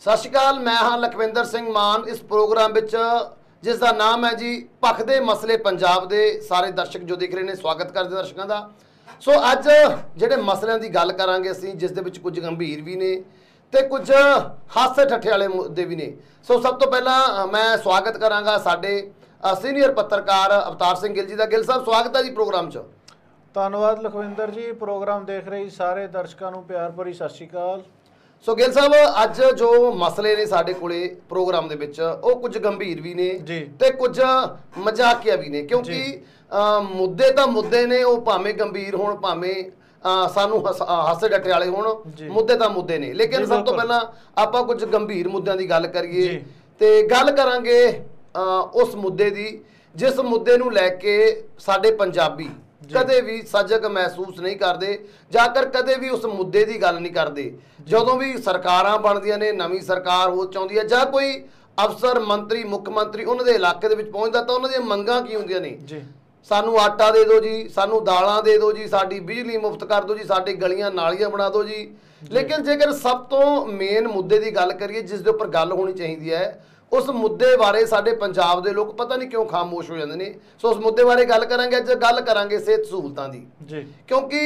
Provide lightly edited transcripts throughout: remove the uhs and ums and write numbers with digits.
सत श्री अकाल। मैं हाँ लखविंदर सिंह मान। इस प्रोग्राम विच जिसका नाम है जी भखदे मसले पंजाब के सारे दर्शक जो देख रहे हैं स्वागत करते दर्शकों का। सो अज जिहड़े मसलों की गल करांगे असीं जिस दे विच कुछ गंभीर भी ने ते कुछ हासे ठट्ठे वाले मुद्दे भी ने। सो सब तो पहला मैं स्वागत करांगा साडे सीनियर पत्रकार अवतार सिंह गिल जी का। गिल साहब स्वागत है जी प्रोग्राम च। धन्यवाद लखविंदर जी। प्रोग्राम देख रहे सारे दर्शकों को प्यार भरी सत श्री अकाल। सो गिल साहब अज जो मसले ने साडे कोले प्रोग्राम दे विच वो कुछ गंभीर भी ने ते कुछ मजाकिया भी ने, क्योंकि मुद्दे तो मुद्दे ने, वो भावें गंभीर होण भावें सानू हासे डटे वाले होण, मुद्दे तो मुद्दे ने। लेकिन सब तो पहला आपां कुछ गंभीर मुद्दों की गल करिए ते गल करांगे उस मुद्दे की जिस मुद्दे नूं लैके साडे पंजाबी कदे भी सजग महसूस नहीं करते जाकर कदे भी उस मुद्दे की गल नहीं करते। जदों भी सरकारां बनदियां ने, नवीं सरकार हो चाहुंदी है जां कोई अफसर मंत्री मुख मंत्री उन्हां दे इलाके दे विच पहुंचदा तां उन्हां दीयां मंगां की हुंदियां ने? सानू आटा दे दो जी, सानू दालां दे दो जी, साडी बिजली मुफ्त कर दो जी, साडी गलियां नालियां बना दो जी। लेकिन जेकर सब तो मेन मुद्दे की गल करिए जिस दे उपर गल होनी चाहिए है, उस मुद्दे बारे साडे पंजाब दे लोग पता नहीं क्यों खामोश हो जाते हैं। सो उस मुद्दे बारे गल करांगे। अज गल करांगे सेहत सहूलतां दी, क्योंकि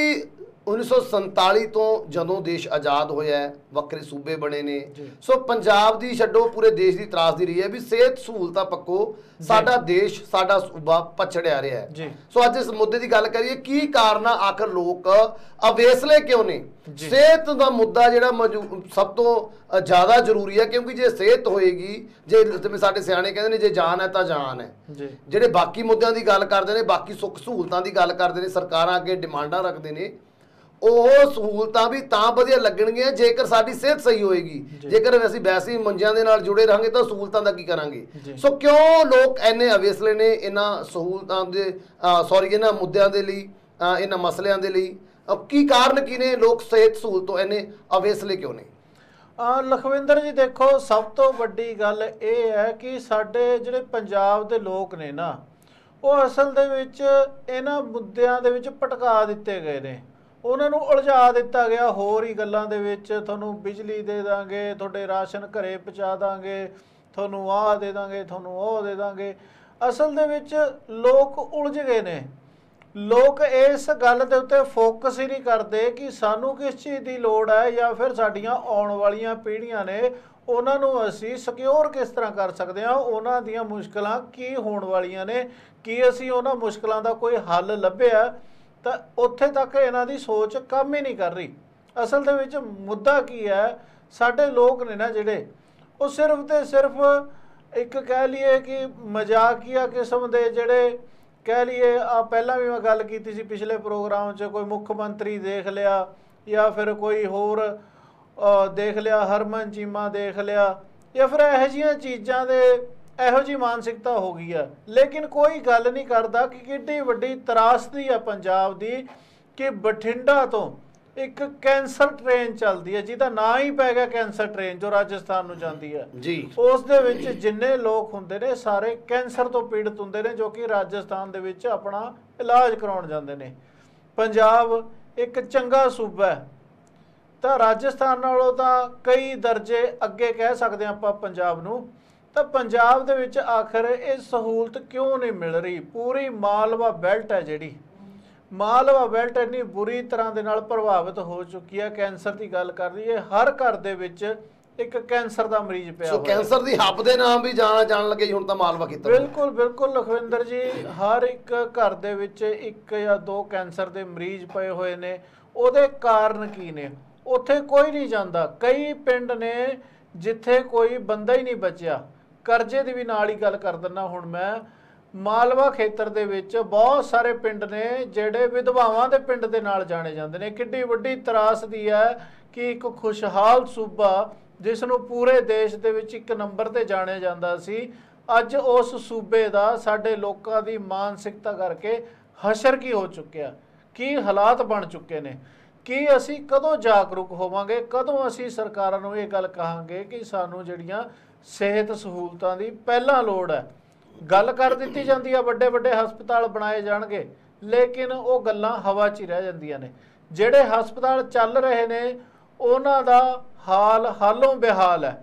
1947 तो जदों देश आज़ाद होया है वक्रे सूबे बने ने। सो पंजाब दी छड्डो पूरे देश की त्रासदी रही है भी सेहत सहूलतां पक्को साडा देश साडा सूबा पछड़िया रहा है। सो अज इस मुद्दे की गल करिए की कारण आखिर लोग अवेसले क्यों ने? सेहत का मुद्दा जिहड़ा सब तो ज़्यादा जरूरी है, क्योंकि जे सेहत होएगी, जे जिवें साडे सियाणे कहंदे ने जे जान है तो जान है। जिहड़े बाकी मुद्दों की गल करते हैं, बाकी सुख सहूलतां की गल करते हैं, सरकारां अगे डिमांडां रखते हैं, ਉਹ सहूलतां भी तां वधिया लगणगीਆਂ जेकर साडी सेहत सही होएगी। जेकर ਅਸੀਂ वैसे ही मंजियां दे नाल जुड़े रहांगे तो सहूलतां दा की करांगे? सो क्यों लोग इन्ने अवेसले ने इन्हां सहूलतां दे सॉरी इन्हां मुद्दिਆਂ ਦੇ ਲਈ, इन्हां मसलिਆਂ ਦੇ ਲਈ? की कारण की ने? लोग सेहत सहूलतों इन्ने अवेसले क्यों ने? लखविंदर जी देखो, सब तो वड्डी गल ਇਹ है कि साडे ਜਿਹੜੇ पंजाब ਦੇ लोग ने ना, ਉਹ असल ਦੇ ਵਿੱਚ ਇਹਨਾਂ ਮੁੱਦਿਆਂ ਦੇ ਵਿੱਚ ਭਟਕਾ ਦਿੱਤੇ ਗਏ ਨੇ। ਉਹਨਾਂ ਨੂੰ ਉਲਝਾ ਦਿੱਤਾ ਗਿਆ ਹੋਰ ਹੀ ਗੱਲਾਂ ਦੇ ਵਿੱਚ। ਤੁਹਾਨੂੰ ਬਿਜਲੀ ਦੇ ਦਾਂਗੇ, ਤੁਹਾਡੇ ਰਾਸ਼ਨ ਘਰੇ ਪਹੁੰਚਾ ਦਾਂਗੇ, ਤੁਹਾਨੂੰ ਆਹ ਦੇ ਦਾਂਗੇ, ਤੁਹਾਨੂੰ ਉਹ ਦੇ ਦਾਂਗੇ। ਅਸਲ ਦੇ ਵਿੱਚ ਲੋਕ ਉਲਝ ਗਏ ਨੇ। ਲੋਕ ਇਸ ਗੱਲ ਦੇ ਉੱਤੇ ਫੋਕਸ ਹੀ ਨਹੀਂ ਕਰਦੇ ਕਿ ਸਾਨੂੰ ਕਿਸ ਚੀਜ਼ ਦੀ ਲੋੜ ਹੈ ਜਾਂ ਫਿਰ ਸਾਡੀਆਂ ਆਉਣ ਵਾਲੀਆਂ ਪੀੜ੍ਹੀਆਂ ਨੇ ਉਹਨਾਂ ਨੂੰ ਅਸੀਂ ਸਿਕਿਉਰ ਕਿਸ ਤਰ੍ਹਾਂ ਕਰ ਸਕਦੇ ਹਾਂ, ਉਹਨਾਂ ਦੀਆਂ ਮੁਸ਼ਕਲਾਂ ਕੀ ਹੋਣ ਵਾਲੀਆਂ ਨੇ, ਕੀ ਅਸੀਂ ਉਹਨਾਂ ਮੁਸ਼ਕਲਾਂ ਦਾ ਕੋਈ ਹੱਲ ਲੱਭਿਆ। ਤਾਂ ਉੱਥੇ ਤੱਕ ਇਹਨਾਂ ਦੀ ਸੋਚ ਕੰਮ ਹੀ ਨਹੀਂ ਕਰ ਰਹੀ। ਅਸਲ ਦੇ ਵਿੱਚ ਮੁੱਦਾ ਕੀ ਹੈ, ਸਾਡੇ ਲੋਕ ਨੇ ਨਾ ਜਿਹੜੇ ਉਹ ਸਿਰਫ ਤੇ ਸਿਰਫ ਇੱਕ ਕਹਿ ਲਈਏ ਕਿ ਮਜ਼ਾਕੀਆ ਕਿਸਮ ਦੇ ਜਿਹੜੇ ਕਹਿ ਲਈਏ ਆ ਪਹਿਲਾਂ ਵੀ ਮੈਂ ਗੱਲ ਕੀਤੀ ਸੀ ਪਿਛਲੇ ਪ੍ਰੋਗਰਾਮ 'ਚ, ਕੋਈ ਮੁੱਖ ਮੰਤਰੀ ਦੇਖ ਲਿਆ ਜਾਂ ਫਿਰ ਕੋਈ ਹੋਰ ਦੇਖ ਲਿਆ, ਹਰਮਨ ਚੀਮਾ ਦੇਖ ਲਿਆ, ਜਾਂ ਫਿਰ ਇਹੋ ਜਿਹੀਆਂ ਚੀਜ਼ਾਂ ਦੇ ਇਹੋ ਜਿਹੀ ਮਾਨਸਿਕਤਾ ਹੋ ਗਈ ਹੈ। ਲੇਕਿਨ ਕੋਈ ਗੱਲ ਨਹੀਂ ਕਰਦਾ ਕਿ ਕਿੱਡੀ ਵੱਡੀ ਤਰਾਸਦੀ ਹੈ ਪੰਜਾਬ ਦੀ ਕਿ ਬਠਿੰਡਾ ਤੋਂ ਇੱਕ ਕੈਂਸਰ ਟ੍ਰੇਨ ਚੱਲਦੀ ਹੈ ਜਿਹਦਾ ਨਾਂ ਹੀ ਪੈ ਗਿਆ ਕੈਂਸਰ ਟ੍ਰੇਨ, ਜੋ ਰਾਜਸਥਾਨ ਨੂੰ ਜਾਂਦੀ ਹੈ ਜੀ। ਉਸ ਦੇ ਵਿੱਚ ਜਿੰਨੇ ਲੋਕ ਹੁੰਦੇ ਨੇ ਸਾਰੇ ਕੈਂਸਰ ਤੋਂ ਪੀੜਤ ਹੁੰਦੇ ਨੇ, ਜੋ ਕਿ ਰਾਜਸਥਾਨ ਦੇ ਵਿੱਚ ਆਪਣਾ ਇਲਾਜ ਕਰਾਉਣ ਜਾਂਦੇ ਨੇ। ਪੰਜਾਬ ਇੱਕ ਚੰਗਾ ਸੂਬਾ ਹੈ ਤਾਂ ਰਾਜਸਥਾਨ ਨਾਲੋਂ ਤਾਂ ਕਈ ਦਰਜੇ ਅੱਗੇ ਕਹਿ ਸਕਦੇ ਹਾਂ ਆਪਾਂ ਪੰਜਾਬ ਨੂੰ। ਤਾਂ ਪੰਜਾਬ ਦੇ ਵਿੱਚ ਆਖਰ ਇਹ ਸਹੂਲਤ ਕਿਉਂ ਨਹੀਂ ਮਿਲ ਰਹੀ? ਪੂਰੀ ਮਾਲਵਾ ਬੈਲਟ ਹੈ ਜਿਹੜੀ, ਮਾਲਵਾ ਬੈਲਟ ਇੰਨੀ ਬੁਰੀ ਤਰ੍ਹਾਂ ਦੇ ਨਾਲ ਪ੍ਰਭਾਵਿਤ ਹੋ ਚੁੱਕੀ ਹੈ। ਕੈਂਸਰ ਦੀ ਗੱਲ ਕਰ ਲਈਏ, ਹਰ ਘਰ ਦੇ ਵਿੱਚ ਇੱਕ ਕੈਂਸਰ ਦਾ ਮਰੀਜ਼ ਪਿਆ ਹੋਇਆ। ਕੈਂਸਰ ਦੀ ਹੱਬ ਦੇ ਨਾਮ ਵੀ ਜਾਣ ਲੱਗੇ ਹੁਣ ਤਾਂ ਮਾਲਵਾ ਖੇਤਰ। ਬਿਲਕੁਲ ਬਿਲਕੁਲ ਲਖਵਿੰਦਰ ਜੀ, ਹਰ ਇੱਕ ਘਰ ਦੇ ਵਿੱਚ ਇੱਕ ਜਾਂ ਦੋ ਕੈਂਸਰ ਦੇ ਮਰੀਜ਼ ਪਏ ਹੋਏ ਨੇ। ਉਹਦੇ ਕਾਰਨ ਕੀ ਨੇ? ਉੱਥੇ ਕੋਈ ਨਹੀਂ ਜਾਂਦਾ। ਕਈ ਪਿੰਡ ਨੇ ਜਿੱਥੇ ਕੋਈ ਬੰਦਾ ਹੀ ਨਹੀਂ ਬਚਿਆ। ਕਰਜ਼ੇ ਦੀ ਵੀ ਨਾਲ ਹੀ ਗੱਲ ਕਰ ਦਿੰਦਾ ਹੁਣ ਮੈਂ। ਮਾਲਵਾ ਖੇਤਰ ਦੇ ਵਿੱਚ ਬਹੁਤ ਸਾਰੇ ਪਿੰਡ ਨੇ ਜਿਹੜੇ ਵਿਧਵਾਵਾਂ ਦੇ ਪਿੰਡ ਦੇ ਨਾਲ ਜਾਣੇ ਜਾਂਦੇ ਨੇ। ਕਿੱਡੀ ਵੱਡੀ ਤਰਾਸਦੀ ਹੈ ਕਿ ਇੱਕ ਖੁਸ਼ਹਾਲ ਸੂਬਾ ਜਿਸ ਨੂੰ ਪੂਰੇ ਦੇਸ਼ ਦੇ ਵਿੱਚ ਇੱਕ ਨੰਬਰ 'ਤੇ ਜਾਣਿਆ ਜਾਂਦਾ ਸੀ, ਅੱਜ ਉਸ ਸੂਬੇ ਦਾ ਸਾਡੇ ਲੋਕਾਂ ਦੀ ਮਾਨਸਿਕਤਾ ਕਰਕੇ ਹਸ਼ਰ ਕੀ ਹੋ ਚੁੱਕਿਆ, ਕੀ ਹਾਲਾਤ ਬਣ ਚੁੱਕੇ ਨੇ। ਕੀ ਅਸੀਂ ਕਦੋਂ ਜਾਗਰੂਕ ਹੋਵਾਂਗੇ, ਕਦੋਂ ਅਸੀਂ ਸਰਕਾਰਾਂ ਨੂੰ ਇਹ ਗੱਲ ਕਹਾਂਗੇ ਕਿ ਸਾਨੂੰ ਜਿਹੜੀਆਂ ਸਿਹਤ ਸਹੂਲਤਾਂ ਦੀ ਪਹਿਲਾਂ ਲੋੜ ਹੈ? ਗੱਲ ਕਰ ਦਿੱਤੀ ਜਾਂਦੀ ਹੈ ਵੱਡੇ ਵੱਡੇ ਹਸਪਤਾਲ ਬਣਾਏ ਜਾਣਗੇ, ਲੇਕਿਨ ਉਹ ਗੱਲਾਂ ਹਵਾ 'ਚ ਹੀ ਰਹਿ ਜਾਂਦੀਆਂ ਨੇ। ਜਿਹੜੇ ਹਸਪਤਾਲ ਚੱਲ ਰਹੇ ਨੇ ਉਹਨਾਂ ਦਾ ਹਾਲ ਹਾਲੋਂ ਬੇਹਾਲ ਹੈ।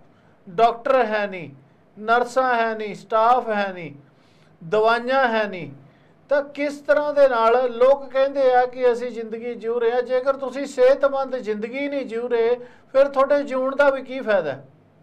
ਡਾਕਟਰ ਹੈ ਨਹੀਂ, ਨਰਸਾਂ ਹੈ ਨਹੀਂ, ਸਟਾਫ ਹੈ ਨਹੀਂ, ਦਵਾਈਆਂ ਹੈ ਨਹੀਂ, ਤਾਂ ਕਿਸ ਤਰ੍ਹਾਂ ਦੇ ਨਾਲ ਲੋਕ ਕਹਿੰਦੇ ਆ ਕਿ ਅਸੀਂ ਜ਼ਿੰਦਗੀ ਜਿਉ ਰਹੇ ਹਾਂ। ਜੇਕਰ ਤੁਸੀਂ ਸਿਹਤਮੰਦ ਜ਼ਿੰਦਗੀ ਨਹੀਂ ਜਿਉ ਰਹੇ, ਫਿਰ ਤੁਹਾਡੇ ਜਿਉਣ ਦਾ ਵੀ ਕੀ ਫਾਇਦਾ?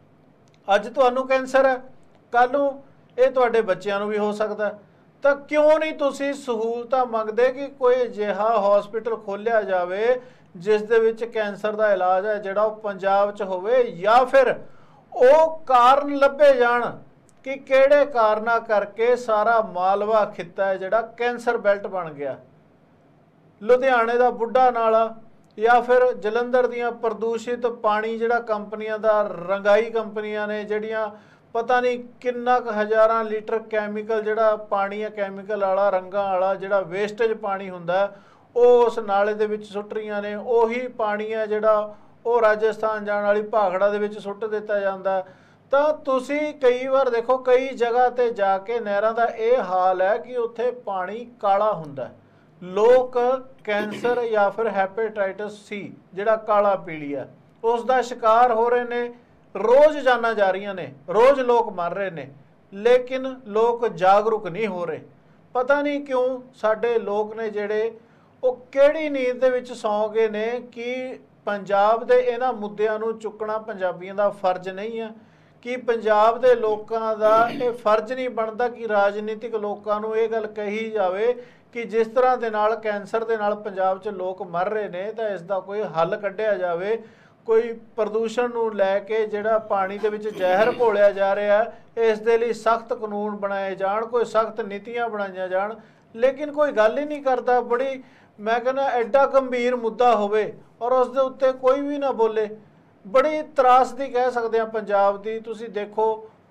ਅੱਜ ਤੁਹਾਨੂੰ ਕੈਂਸਰ ਹੈ, ਕੱਲ੍ਹ ਨੂੰ ਇਹ ਤੁਹਾਡੇ ਬੱਚਿਆਂ ਨੂੰ ਵੀ ਹੋ ਸਕਦਾ। ਤਾਂ ਕਿਉਂ ਨਹੀਂ ਤੁਸੀਂ ਸਹੂਲਤਾਂ ਮੰਗਦੇ ਕਿ ਕੋਈ ਅਜਿਹਾ ਹਸਪੀਟਲ ਖੋਲ੍ਹਿਆ ਜਾਵੇ ਜਿਸ ਦੇ ਵਿੱਚ ਕੈਂਸਰ ਦਾ ਇਲਾਜ ਹੈ ਜਿਹੜਾ ਉਹ ਪੰਜਾਬ 'ਚ ਹੋਵੇ, ਜਾਂ ਫਿਰ ਉਹ ਕਾਰਨ ਲੱਭੇ ਜਾਣ ਕਿ ਕਿਹੜੇ ਕਾਰਨਾਂ ਕਰਕੇ ਸਾਰਾ ਮਾਲਵਾ ਖਿੱਤਾ ਹੈ ਜਿਹੜਾ ਕੈਂਸਰ ਬੈਲਟ ਬਣ ਗਿਆ। ਲੁਧਿਆਣੇ ਦਾ ਬੁੱਢਾ ਨਾਲਾ ਜਾਂ ਫਿਰ ਜਲੰਧਰ ਦੀਆਂ ਪ੍ਰਦੂਸ਼ਿਤ ਪਾਣੀ ਜਿਹੜਾ ਕੰਪਨੀਆਂ ਦਾ, ਰੰਗਾਈ ਕੰਪਨੀਆਂ ਨੇ ਜਿਹੜੀਆਂ ਪਤਾ ਨਹੀਂ ਕਿੰਨਾ ਕੁ ਹਜ਼ਾਰਾਂ ਲੀਟਰ ਕੈਮੀਕਲ ਜਿਹੜਾ ਪਾਣੀ ਹੈ, ਕੈਮੀਕਲ ਵਾਲਾ, ਰੰਗਾਂ ਵਾਲਾ ਜਿਹੜਾ ਵੇਸਟੇਜ ਪਾਣੀ ਹੁੰਦਾ ਉਹ ਉਸ ਨਾਲੇ ਦੇ ਵਿੱਚ ਸੁੱਟ ਰਹੀਆਂ ਨੇ। ਉਹੀ ਪਾਣੀ ਹੈ ਜਿਹੜਾ ਉਹ ਰਾਜਸਥਾਨ ਜਾਣ ਵਾਲੀ ਭਾਖੜਾ ਦੇ ਵਿੱਚ ਸੁੱਟ ਦਿੱਤਾ ਜਾਂਦਾ। ਤਾਂ ਤੁਸੀਂ ਕਈ ਵਾਰ ਦੇਖੋ ਕਈ ਜਗ੍ਹਾ ਤੇ ਜਾ ਕੇ ਨਹਿਰਾਂ ਦਾ ਇਹ ਹਾਲ ਹੈ ਕਿ ਉੱਥੇ ਪਾਣੀ ਕਾਲਾ ਹੁੰਦਾ। ਲੋਕ ਕੈਂਸਰ ਜਾਂ ਫਿਰ ਹੈਪੇਟਾਈਟਸ ਸੀ ਜਿਹੜਾ ਕਾਲਾ ਪੀਲੀਆ ਉਸ ਦਾ ਸ਼ਿਕਾਰ ਹੋ ਰਹੇ ਨੇ। ਰੋਜ਼ ਜਾਨਾਂ ਜਾ ਰਹੀਆਂ ਨੇ, ਰੋਜ਼ ਲੋਕ ਮਰ ਰਹੇ ਨੇ, ਲੇਕਿਨ ਲੋਕ ਜਾਗਰੂਕ ਨਹੀਂ ਹੋ ਰਹੇ। ਪਤਾ ਨਹੀਂ ਕਿਉਂ ਸਾਡੇ ਲੋਕ ਨੇ ਜਿਹੜੇ ਉਹ ਕਿਹੜੀ ਨੀਂਦ ਦੇ ਵਿੱਚ ਸੌਂ ਗਏ ਨੇ ਕਿ ਪੰਜਾਬ ਦੇ ਇਹਨਾਂ ਮੁੱਦਿਆਂ ਨੂੰ ਚੁੱਕਣਾ ਪੰਜਾਬੀਆਂ ਦਾ ਫਰਜ਼ ਨਹੀਂ ਹੈ। ਕਿ ਪੰਜਾਬ ਦੇ ਲੋਕਾਂ ਦਾ ਇਹ ਫਰਜ਼ ਨਹੀਂ ਬਣਦਾ ਕਿ ਰਾਜਨੀਤਿਕ ਲੋਕਾਂ ਨੂੰ ਇਹ ਗੱਲ ਕਹੀ ਜਾਵੇ ਕਿ ਜਿਸ ਤਰ੍ਹਾਂ ਦੇ ਨਾਲ ਕੈਂਸਰ ਦੇ ਨਾਲ ਪੰਜਾਬ 'ਚ ਲੋਕ ਮਰ ਰਹੇ ਨੇ ਤਾਂ ਇਸ ਦਾ ਕੋਈ ਹੱਲ ਕੱਢਿਆ ਜਾਵੇ। ਕੋਈ ਪ੍ਰਦੂਸ਼ਣ ਨੂੰ ਲੈ ਕੇ ਜਿਹੜਾ ਪਾਣੀ ਦੇ ਵਿੱਚ ਜ਼ਹਿਰ ਘੋਲਿਆ ਜਾ ਰਿਹਾ ਇਸ ਦੇ ਲਈ ਸਖਤ ਕਾਨੂੰਨ ਬਣਾਏ ਜਾਣ, ਕੋਈ ਸਖਤ ਨੀਤੀਆਂ ਬਣਾਈਆਂ ਜਾਣ, ਲੇਕਿਨ ਕੋਈ ਗੱਲ ਹੀ ਨਹੀਂ ਕਰਦਾ। ਬੜੀ ਮੈਂ ਕਹਿੰਦਾ ਐਡਾ ਗੰਭੀਰ ਮੁੱਦਾ ਹੋਵੇ ਔਰ ਉਸ ਦੇ ਉੱਤੇ ਕੋਈ ਵੀ ਨਾ ਬੋਲੇ। ਬੜੀ ਤਰਾਸਦੀ ਕਹਿ ਸਕਦੇ ਹਾਂ ਪੰਜਾਬ ਦੀ। ਤੁਸੀਂ ਦੇਖੋ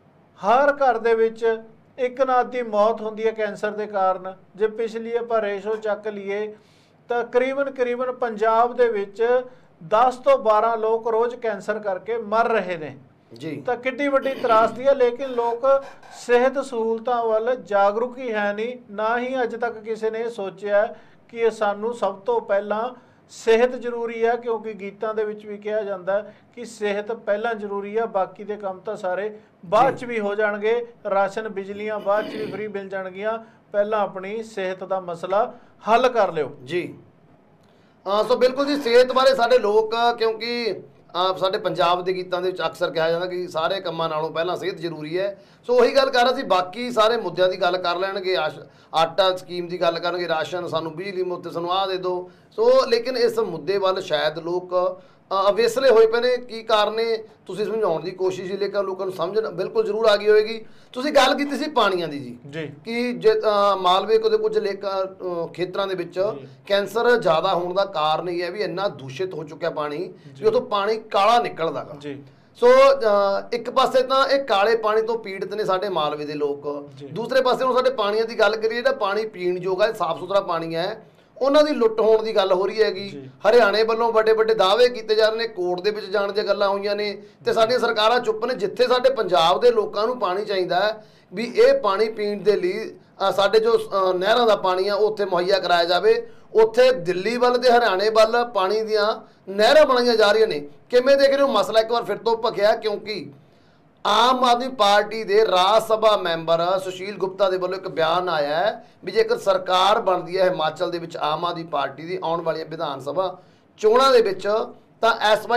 ਹਰ ਘਰ ਦੇ ਵਿੱਚ ਇੱਕ ਨਾ ਅੱਧੀ ਮੌਤ ਹੁੰਦੀ ਹੈ ਕੈਂਸਰ ਦੇ ਕਾਰਨ। ਜੇ ਪਿਛਲੀ ਆਪਾਂ ਰੇਸ਼ੋ ਚੱਕ ਲਈਏ ਤਾਂ ਕਰੀਬਨ ਪੰਜਾਬ ਦੇ ਵਿੱਚ 10 ਤੋਂ 12 ਲੋਕ ਰੋਜ਼ ਕੈਂਸਰ ਕਰਕੇ ਮਰ ਰਹੇ ਨੇ ਜੀ। ਤਾਂ ਕਿੱਡੀ ਵੱਡੀ ਤਰਾਸਦੀ ਹੈ, ਲੇਕਿਨ ਲੋਕ ਸਿਹਤ ਸਹੂਲਤਾਂ ਵੱਲ ਜਾਗਰੂਕ ਹੀ ਹੈ ਨਹੀਂ। ਨਾ ਹੀ ਅੱਜ ਤੱਕ ਕਿਸੇ ਨੇ ਸੋਚਿਆ ਕਿ ਇਹ ਸਾਨੂੰ ਸਭ ਤੋਂ ਪਹਿਲਾਂ ਸਿਹਤ ਜ਼ਰੂਰੀ ਹੈ, ਕਿਉਂਕਿ ਗੀਤਾਂ ਦੇ ਵਿੱਚ ਵੀ ਕਿਹਾ ਜਾਂਦਾ ਕਿ ਸਿਹਤ ਪਹਿਲਾਂ ਜ਼ਰੂਰੀ ਹੈ, ਬਾਕੀ ਦੇ ਕੰਮ ਤਾਂ ਸਾਰੇ ਬਾਅਦ 'ਚ ਵੀ ਹੋ ਜਾਣਗੇ। ਰਾਸ਼ਨ ਬਿਜਲੀਆਂ ਬਾਅਦ 'ਚ ਵੀ ਫ੍ਰੀ ਮਿਲ ਜਾਣਗੀਆਂ, ਪਹਿਲਾਂ ਆਪਣੀ ਸਿਹਤ ਦਾ ਮਸਲਾ ਹੱਲ ਕਰ ਲਿਓ ਜੀ। ਸੋ ਬਿਲਕੁਲ ਜੀ, ਸਿਹਤ ਬਾਰੇ ਸਾਡੇ ਲੋਕ, ਕਿਉਂਕਿ ਸਾਡੇ ਪੰਜਾਬ ਦੇ ਗੀਤਾਂ ਦੇ ਵਿੱਚ ਅਕਸਰ ਕਿਹਾ ਜਾਂਦਾ ਕਿ ਸਾਰੇ ਕੰਮਾਂ ਨਾਲੋਂ ਪਹਿਲਾਂ ਸਿਹਤ ਜ਼ਰੂਰੀ ਹੈ। ਸੋ ਉਹੀ ਗੱਲ ਕਰ ਰਿਹਾ ਸੀ, ਬਾਕੀ ਸਾਰੇ ਮੁੱਦਿਆਂ ਦੀ ਗੱਲ ਕਰ ਲੈਣਗੇ, ਆਟਾ ਸਕੀਮ ਦੀ ਗੱਲ ਕਰਨਗੇ, ਰਾਸ਼ਨ, ਸਾਨੂੰ ਬਿਜਲੀ ਮੁਫਤ, ਸਾਨੂੰ ਆਹ ਦੇ ਦਿਓ। ਸੋ ਲੇਕਿਨ ਇਸ ਮੁੱਦੇ ਵੱਲ ਸ਼ਾਇਦ ਲੋਕ ਅਵੇਸਲੇ ਹੋਏ ਪਏ ਨੇ। ਕੀ ਕਾਰਨ ਨੇ ਤੁਸੀਂ ਸਮਝਾਉਣ ਦੀ ਕੋਸ਼ਿਸ਼, ਲੇਕਿਨ ਲੋਕਾਂ ਨੂੰ ਸਮਝ ਬਿਲਕੁਲ ਜ਼ਰੂਰ ਆ ਗਈ ਹੋਏਗੀ। ਤੁਸੀਂ ਗੱਲ ਕੀਤੀ ਸੀ ਪਾਣੀਆਂ ਦੀ ਜੀ ਕਿ ਜੇ ਮਾਲਵੇ ਦੇ ਕੁਝ ਖੇਤਰਾਂ ਦੇ ਵਿੱਚ ਕੈਂਸਰ ਜ਼ਿਆਦਾ ਹੋਣ ਦਾ ਕਾਰਨ ਇਹ ਹੈ ਵੀ ਇੰਨਾ ਦੂਸ਼ਿਤ ਹੋ ਚੁੱਕਿਆ ਪਾਣੀ ਕਿ ਉਥੋਂ ਪਾਣੀ ਕਾਲਾ ਨਿਕਲਦਾ ਗਾ। ਸੋ ਇੱਕ ਪਾਸੇ ਤਾਂ ਇਹ ਕਾਲੇ ਪਾਣੀ ਤੋਂ ਪੀੜਤ ਨੇ ਸਾਡੇ ਮਾਲਵੇ ਦੇ ਲੋਕ, ਦੂਸਰੇ ਪਾਸੇ ਹੁਣ ਸਾਡੇ ਪਾਣੀਆਂ ਦੀ ਗੱਲ ਕਰੀਏ, ਜਿਹੜਾ ਪਾਣੀ ਪੀਣ ਯੋਗ ਹੈ, ਸਾਫ਼ ਸੁਥਰਾ ਪਾਣੀ ਹੈ, ਉਹਨਾਂ ਦੀ ਲੁੱਟ ਹੋਣ ਦੀ ਗੱਲ ਹੋ ਰਹੀ ਹੈਗੀ। ਹਰਿਆਣੇ ਵੱਲੋਂ ਵੱਡੇ ਵੱਡੇ ਦਾਅਵੇ ਕੀਤੇ ਜਾ ਰਹੇ ਨੇ, ਕੋਰਟ ਦੇ ਵਿੱਚ ਜਾਣ ਦੀਆਂ ਗੱਲਾਂ ਹੋਈਆਂ ਨੇ ਤੇ ਸਾਡੀਆਂ ਸਰਕਾਰਾਂ ਚੁੱਪ ਨੇ। ਜਿੱਥੇ ਸਾਡੇ ਪੰਜਾਬ ਦੇ ਲੋਕਾਂ ਨੂੰ ਪਾਣੀ ਚਾਹੀਦਾ ਹੈ ਵੀ ਇਹ ਪਾਣੀ ਪੀਣ ਦੇ ਲਈ ਸਾਡੇ ਜੋ ਨਹਿਰਾਂ ਦਾ ਪਾਣੀ ਆ ਉਹ ਉੱਥੇ ਮੁਹੱਈਆ ਕਰਾਇਆ ਜਾਵੇ, ਉੱਥੇ ਦਿੱਲੀ ਵੱਲ ਤੇ ਹਰਿਆਣੇ ਵੱਲ ਪਾਣੀ ਦੀਆਂ ਨਹਿਰਾਂ ਬਣਾਈਆਂ ਜਾ ਰਹੀਆਂ ਨੇ। ਕਿਵੇਂ ਦੇਖ ਰਹੇ ਹੋ ਮਸਲਾ? ਇੱਕ ਵਾਰ ਫਿਰ ਤੋਂ ਭਖਿਆ, ਕਿਉਂਕਿ ਆਮ ਆਦਮੀ ਪਾਰਟੀ ਦੇ ਰਾਜ ਸਭਾ ਮੈਂਬਰ ਸੁਸ਼ੀਲ ਗੁਪਤਾ ਦੇ ਵੱਲੋਂ ਇੱਕ ਬਿਆਨ ਆਇਆ ਹੈ ਵੀ ਜੇਕਰ ਸਰਕਾਰ ਬਣਦੀ ਹੈ ਹਿਮਾਚਲ ਦੇ ਵਿੱਚ ਆਮ ਆਦਮੀ ਪਾਰਟੀ ਦੀ ਆਉਣ ਵਾਲੀਆਂ ਵਿਧਾਨ ਸਭਾ ਚੋਣਾਂ ਦੇ ਵਿੱਚ, ਤਾਂ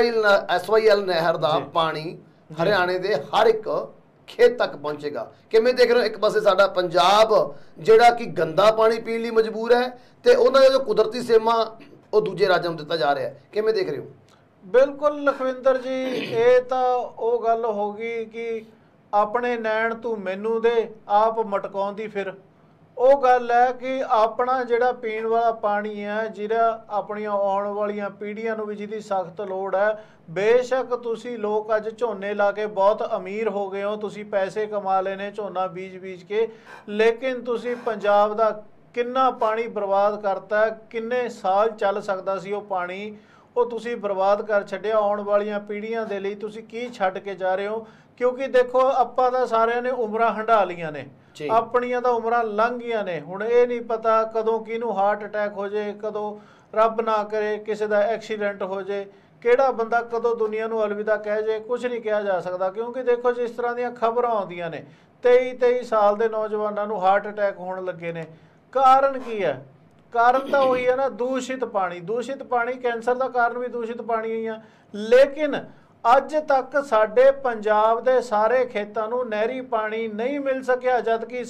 SYL ਨਹਿਰ ਦਾ ਪਾਣੀ ਹਰਿਆਣੇ ਦੇ ਹਰ ਇੱਕ ਖੇਤ ਤੱਕ ਪਹੁੰਚੇਗਾ। ਕਿਵੇਂ ਦੇਖ ਰਹੇ ਹੋ? ਇੱਕ ਪਾਸੇ ਸਾਡਾ ਪੰਜਾਬ ਜਿਹੜਾ ਕਿ ਗੰਦਾ ਪਾਣੀ ਪੀਣ ਲਈ ਮਜਬੂਰ ਹੈ ਤੇ ਉਹਨਾਂ ਦਾ ਜੋ ਕੁਦਰਤੀ ਸੇਮਾ ਉਹ ਦੂਜੇ ਰਾਜਾਂ ਨੂੰ ਦਿੱਤਾ ਜਾ ਰਿਹਾ ਹੈ। ਕਿਵੇਂ ਦੇਖ ਰਹੇ ਹੋ? ਬਿਲਕੁਲ ਲਖਵਿੰਦਰ ਜੀ, ਇਹ ਤਾਂ ਉਹ ਗੱਲ ਹੋ ਗਈ ਕਿ ਆਪਣੇ ਨੈਣ ਤੂੰ ਮੈਨੂੰ ਦੇ, ਆਪ ਮਟਕਾਉਂਦੀ ਫਿਰ। ਉਹ ਗੱਲ ਹੈ ਕਿ ਆਪਣਾ ਜਿਹੜਾ ਪੀਣ ਵਾਲਾ ਪਾਣੀ ਹੈ, ਜਿਹੜਾ ਆਪਣੀਆਂ ਆਉਣ ਵਾਲੀਆਂ ਪੀੜ੍ਹੀਆਂ ਨੂੰ ਵੀ ਜਿਹਦੀ ਸਖਤ ਲੋੜ ਹੈ। ਬੇਸ਼ੱਕ ਤੁਸੀਂ ਲੋਕ ਅੱਜ ਝੋਨੇ ਲਾ ਕੇ ਬਹੁਤ ਅਮੀਰ ਹੋ ਗਏ ਹੋ, ਤੁਸੀਂ ਪੈਸੇ ਕਮਾ ਲਏ ਨੇ ਝੋਨਾ ਬੀਜ ਕੇ, ਲੇਕਿਨ ਤੁਸੀਂ ਪੰਜਾਬ ਦਾ ਕਿੰਨਾ ਪਾਣੀ ਬਰਬਾਦ ਕਰਤਾ, ਕਿੰਨੇ ਸਾਲ ਚੱਲ ਸਕਦਾ ਸੀ ਉਹ ਪਾਣੀ, ਉਹ ਤੁਸੀਂ ਬਰਬਾਦ ਕਰ ਛੱਡਿਆ। ਆਉਣ ਵਾਲੀਆਂ ਪੀੜ੍ਹੀਆਂ ਦੇ ਲਈ ਤੁਸੀਂ ਕੀ ਛੱਡ ਕੇ ਜਾ ਰਹੇ ਹੋ? ਕਿਉਂਕਿ ਦੇਖੋ ਆਪਾਂ ਤਾਂ ਸਾਰਿਆਂ ਨੇ ਉਮਰਾਂ ਹੰਢਾ ਲਈਆਂ ਨੇ, ਆਪਣੀਆਂ ਤਾਂ ਉਮਰਾਂ ਲੰਘ ਗਈਆਂ ਨੇ। ਹੁਣ ਇਹ ਨਹੀਂ ਪਤਾ ਕਦੋਂ ਕਿਹਨੂੰ ਹਾਰਟ ਅਟੈਕ ਹੋ ਜਾਏ, ਕਦੋਂ ਰੱਬ ਨਾ ਕਰੇ ਕਿਸੇ ਦਾ ਐਕਸੀਡੈਂਟ ਹੋ ਜਾਏ, ਕਿਹੜਾ ਬੰਦਾ ਕਦੋਂ ਦੁਨੀਆ ਨੂੰ ਅਲਵਿਦਾ ਕਹਿ ਜੇ ਕੁਝ ਨਹੀਂ ਕਿਹਾ ਜਾ ਸਕਦਾ। ਕਿਉਂਕਿ ਦੇਖੋ ਜਿਸ ਤਰ੍ਹਾਂ ਦੀਆਂ ਖਬਰਾਂ ਆਉਂਦੀਆਂ ਨੇ 23 ਸਾਲ ਦੇ ਨੌਜਵਾਨਾਂ ਨੂੰ ਹਾਰਟ ਅਟੈਕ ਹੋਣ ਲੱਗੇ ਨੇ। ਕਾਰਨ ਕੀ ਹੈ? ਕਾਰਨ ਤਾਂ ਉਹੀ ਹੈ ਨਾ, ਦੂਸ਼ਿਤ ਪਾਣੀ। ਦੂਸ਼ਿਤ ਪਾਣੀ, ਕੈਂਸਰ ਦਾ ਕਾਰਨ ਵੀ ਦੂਸ਼ਿਤ ਪਾਣੀ ਹੀ ਆ। ਲੇਕਿਨ ਅੱਜ ਤੱਕ ਸਾਡੇ ਪੰਜਾਬ ਦੇ ਸਾਰੇ ਖੇਤਾਂ ਨੂੰ ਨਹਿਰੀ ਪਾਣੀ ਨਹੀਂ ਮਿਲ ਸਕਿਆ, ਜਦਕਿ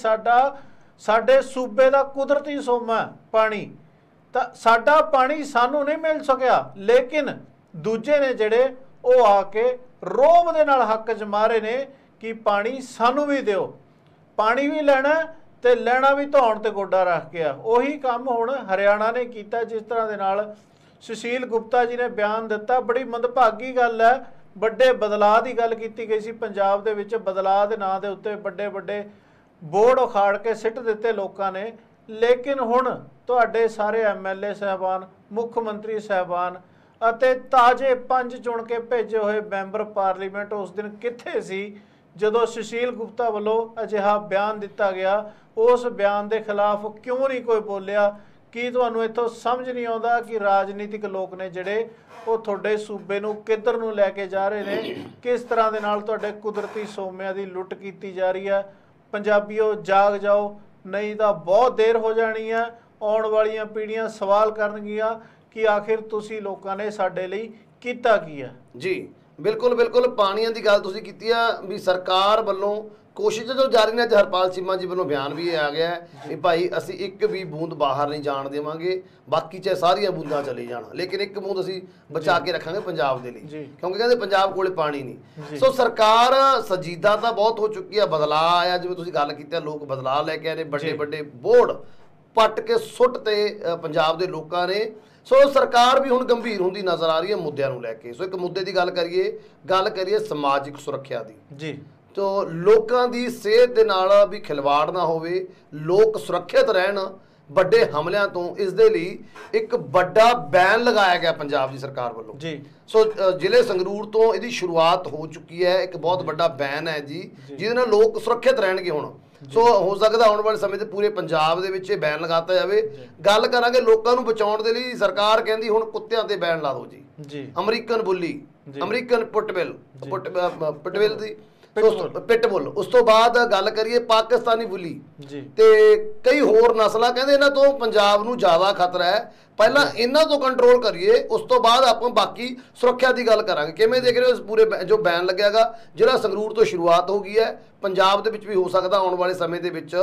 ਸਾਡੇ ਸੂਬੇ ਦਾ ਕੁਦਰਤੀ ਸੋਮਾ ਪਾਣੀ, ਤਾਂ ਸਾਡਾ ਪਾਣੀ ਸਾਨੂੰ ਨਹੀਂ ਮਿਲ ਸਕਿਆ। ਲੇਕਿਨ ਦੂਜੇ ਨੇ ਜਿਹੜੇ ਉਹ ਆ ਕੇ ਰੋਬ ਦੇ ਨਾਲ ਹੱਕ ਜਮਾ ਰਹੇ ਨੇ ਕਿ ਪਾਣੀ ਸਾਨੂੰ ਵੀ ਦਿਓ। ਪਾਣੀ ਵੀ ਲੈਣਾ ਤੇ ਲੈਣਾ ਵੀ ਧੌਣ ਤੇ ਗੋਡਾ ਰੱਖ ਕੇ ਆ। ਉਹੀ ਕੰਮ ਹੁਣ ਹਰਿਆਣਾ ਨੇ ਕੀਤਾ, ਜਿਸ ਤਰ੍ਹਾਂ ਦੇ ਨਾਲ ਸੁਸ਼ੀਲ ਗੁਪਤਾ ਜੀ ਨੇ ਬਿਆਨ ਦਿੱਤਾ। ਬੜੀ ਮੰਦਭਾਗੀ ਗੱਲ ਹੈ। ਵੱਡੇ ਬਦਲਾਅ ਦੀ ਗੱਲ ਕੀਤੀ ਗਈ ਸੀ ਪੰਜਾਬ ਦੇ ਵਿੱਚ, ਬਦਲਾਅ ਦੇ ਨਾਂ ਦੇ ਉੱਤੇ ਵੱਡੇ ਵੱਡੇ ਬੋਰਡ ਉਖਾੜ ਕੇ ਸਿੱਟ ਦਿੱਤੇ ਲੋਕਾਂ ਨੇ। ਲੇਕਿਨ ਹੁਣ ਤੁਹਾਡੇ ਸਾਰੇ MLA ਸਾਹਿਬਾਨ, ਮੁੱਖ ਮੰਤਰੀ ਸਾਹਿਬਾਨ ਅਤੇ ਤਾਜ਼ੇ 5 ਚੁਣ ਕੇ ਭੇਜੇ ਹੋਏ ਮੈਂਬਰ ਪਾਰਲੀਮੈਂਟ ਉਸ ਦਿਨ ਕਿੱਥੇ ਸੀ ਜਦੋਂ ਸੁਸ਼ੀਲ ਗੁਪਤਾ ਵੱਲੋਂ ਅਜਿਹਾ ਬਿਆਨ ਦਿੱਤਾ ਗਿਆ? ਉਸ ਬਿਆਨ ਦੇ ਖਿਲਾਫ ਕਿਉਂ ਨਹੀਂ ਕੋਈ ਬੋਲਿਆ? ਕੀ ਤੁਹਾਨੂੰ ਇੱਥੋਂ ਸਮਝ ਨਹੀਂ ਆਉਂਦਾ ਕਿ ਰਾਜਨੀਤਿਕ ਲੋਕ ਨੇ ਜਿਹੜੇ ਉਹ ਤੁਹਾਡੇ ਸੂਬੇ ਨੂੰ ਕਿੱਧਰ ਨੂੰ ਲੈ ਕੇ ਜਾ ਰਹੇ ਨੇ? ਕਿਸ ਤਰ੍ਹਾਂ ਦੇ ਨਾਲ ਤੁਹਾਡੇ ਕੁਦਰਤੀ ਸੋਮਿਆਂ ਦੀ ਲੁੱਟ ਕੀਤੀ ਜਾ ਰਹੀ ਹੈ? ਪੰਜਾਬੀਓ ਜਾਗ ਜਾਓ, ਨਹੀਂ ਤਾਂ ਬਹੁਤ ਦੇਰ ਹੋ ਜਾਣੀ ਹੈ। ਆਉਣ ਵਾਲੀਆਂ ਪੀੜ੍ਹੀਆਂ ਸਵਾਲ ਕਰਨਗੀਆਂ ਕਿ ਆਖਿਰ ਤੁਸੀਂ ਲੋਕਾਂ ਨੇ ਸਾਡੇ ਲਈ ਕੀਤਾ ਕੀ ਹੈ। ਜੀ ਬਿਲਕੁਲ ਬਿਲਕੁਲ, ਪਾਣੀਆਂ ਦੀ ਗੱਲ ਤੁਸੀਂ ਕੀਤੀ ਆ ਵੀ ਸਰਕਾਰ ਵੱਲੋਂ ਕੋਸ਼ਿਸ਼ ਜੋ ਜਾਰੀ ਨੇ। ਅੱਜ ਹਰਪਾਲ ਚੀਮਾ ਜੀ ਵੱਲੋਂ ਬਿਆਨ ਵੀ ਆ ਗਿਆ ਕਿ ਭਾਈ ਅਸੀਂ ਇੱਕ ਵੀ ਬੂੰਦ ਬਾਹਰ ਨਹੀਂ ਜਾਣ ਦੇਵਾਂਗੇ, ਬਾਕੀ ਚਾਹੇ ਸਾਰੀਆਂ ਬੂੰਦਾਂ ਚਲੇ ਜਾਣ, ਲੇਕਿਨ ਇੱਕ ਬੂੰਦ ਅਸੀਂ ਬਚਾ ਕੇ ਰੱਖਾਂਗੇ ਪੰਜਾਬ ਦੇ ਲਈ, ਕਿਉਂਕਿ ਕਹਿੰਦੇ ਪੰਜਾਬ ਕੋਲੇ ਪਾਣੀ ਨਹੀਂ। ਸੋ ਸਰਕਾਰ ਸੰਜੀਦਾ ਤਾਂ ਬਹੁਤ ਹੋ ਚੁੱਕੀ ਆ। ਬਦਲਾਅ ਆਇਆ, ਜਿਵੇਂ ਤੁਸੀਂ ਗੱਲ ਕੀਤੀ, ਲੋਕ ਬਦਲਾਅ ਲੈ ਕੇ ਆਏ ਨੇ। ਵੱਡੇ ਵੱਡੇ ਬੋਰਡ ਪੱਟ ਕੇ ਸੁੱਟ ਤੇ ਪੰਜਾਬ ਦੇ ਲੋਕਾਂ ਨੇ। ਸੋ ਸਰਕਾਰ ਵੀ ਹੁਣ ਗੰਭੀਰ ਹੁੰਦੀ ਨਜ਼ਰ ਆ ਰਹੀ ਹੈ ਮੁੱਦਿਆਂ ਨੂੰ ਲੈ ਕੇ। ਸੋ ਇੱਕ ਮੁੱਦੇ ਦੀ ਗੱਲ ਕਰੀਏ ਸਮਾਜਿਕ ਸੁਰੱਖਿਆ ਦੀ। ਜੀ, ਤੋ ਲੋਕਾਂ ਦੀ ਸਿਹਤ ਦੇ ਨਾਲ ਵੀ ਖਿਲਵਾੜ ਨਾ ਹੋਵੇ, ਲੋਕ ਸੁਰੱਖਿਅਤ ਰਹਿਣ ਵੱਡੇ ਹਮਲਿਆਂ ਤੋਂ। ਇਸ ਦੇ ਲਈ ਇੱਕ ਵੱਡਾ ਬੈਨ ਲਗਾਇਆ ਗਿਆ ਪੰਜਾਬ ਦੀ ਸਰਕਾਰ ਵੱਲੋਂ ਜੀ। ਸੋ ਜ਼ਿਲ੍ਹੇ ਸੰਗਰੂਰ ਤੋਂ ਇਹਦੀ ਸ਼ੁਰੂਆਤ ਹੋ ਚੁੱਕੀ ਹੈ। ਇੱਕ ਬਹੁਤ ਵੱਡਾ ਬੈਨ ਹੈ ਜੀ, ਜਿਹਦੇ ਨਾਲ ਲੋਕ ਸੁਰੱਖਿਅਤ ਰਹਿਣਗੇ ਹੁਣ। ਸੋ ਹੋ ਸਕਦਾ ਆਉਣ ਵਾਲੇ ਸਮੇਂ ਤੇ ਪੂਰੇ ਪੰਜਾਬ ਦੇ ਵਿੱਚ ਇਹ ਬੈਨ ਲਗਾਤਾ ਜਾਵੇ। ਗੱਲ ਕਰਾਂਗੇ ਲੋਕਾਂ ਨੂੰ ਬਚਾਉਣ ਦੇ ਲਈ। ਸਰਕਾਰ ਕਹਿੰਦੀ ਹੁਣ ਕੁੱਤਿਆਂ ਤੇ ਬੈਨ ਲਾ ਦਿਓ ਜੀ। ਅਮਰੀਕਨ ਬੁੱਲੀ, ਅਮਰੀਕਨ ਪਿਟਬੁਲ ਦੀ ਪਿਟਬੁਲ। ਉਸ ਤੋਂ ਬਾਅਦ ਗੱਲ ਕਰੀਏ ਪਾਕਿਸਤਾਨੀ ਬੁੱਲੀ ਤੇ ਕਈ ਹੋਰ ਨਸਲਾਂ। ਕਹਿੰਦੇ ਇਹਨਾਂ ਤੋਂ ਪੰਜਾਬ ਨੂੰ ਜ਼ਿਆਦਾ ਖਤਰਾ ਹੈ। ਪਹਿਲਾਂ ਇਹਨਾਂ ਤੋਂ ਕੰਟਰੋਲ ਕਰੀਏ, ਉਸ ਤੋਂ ਬਾਅਦ ਆਪਾਂ ਬਾਕੀ ਸੁਰੱਖਿਆ ਦੀ ਗੱਲ ਕਰਾਂਗੇ। ਕਿਵੇਂ ਦੇਖ ਰਹੇ ਹੋ ਇਸ ਪੂਰੇ ਜੋ ਬੈਨ ਲੱਗਿਆਗਾ? ਜਿਹੜਾ ਸੰਗਰੂਰ ਤੋਂ ਸ਼ੁਰੂਆਤ ਹੋ ਗਈ ਹੈ, ਪੰਜਾਬ ਦੇ ਵਿੱਚ ਵੀ ਹੋ ਸਕਦਾ ਆਉਣ ਵਾਲੇ ਸਮੇਂ ਦੇ ਵਿੱਚ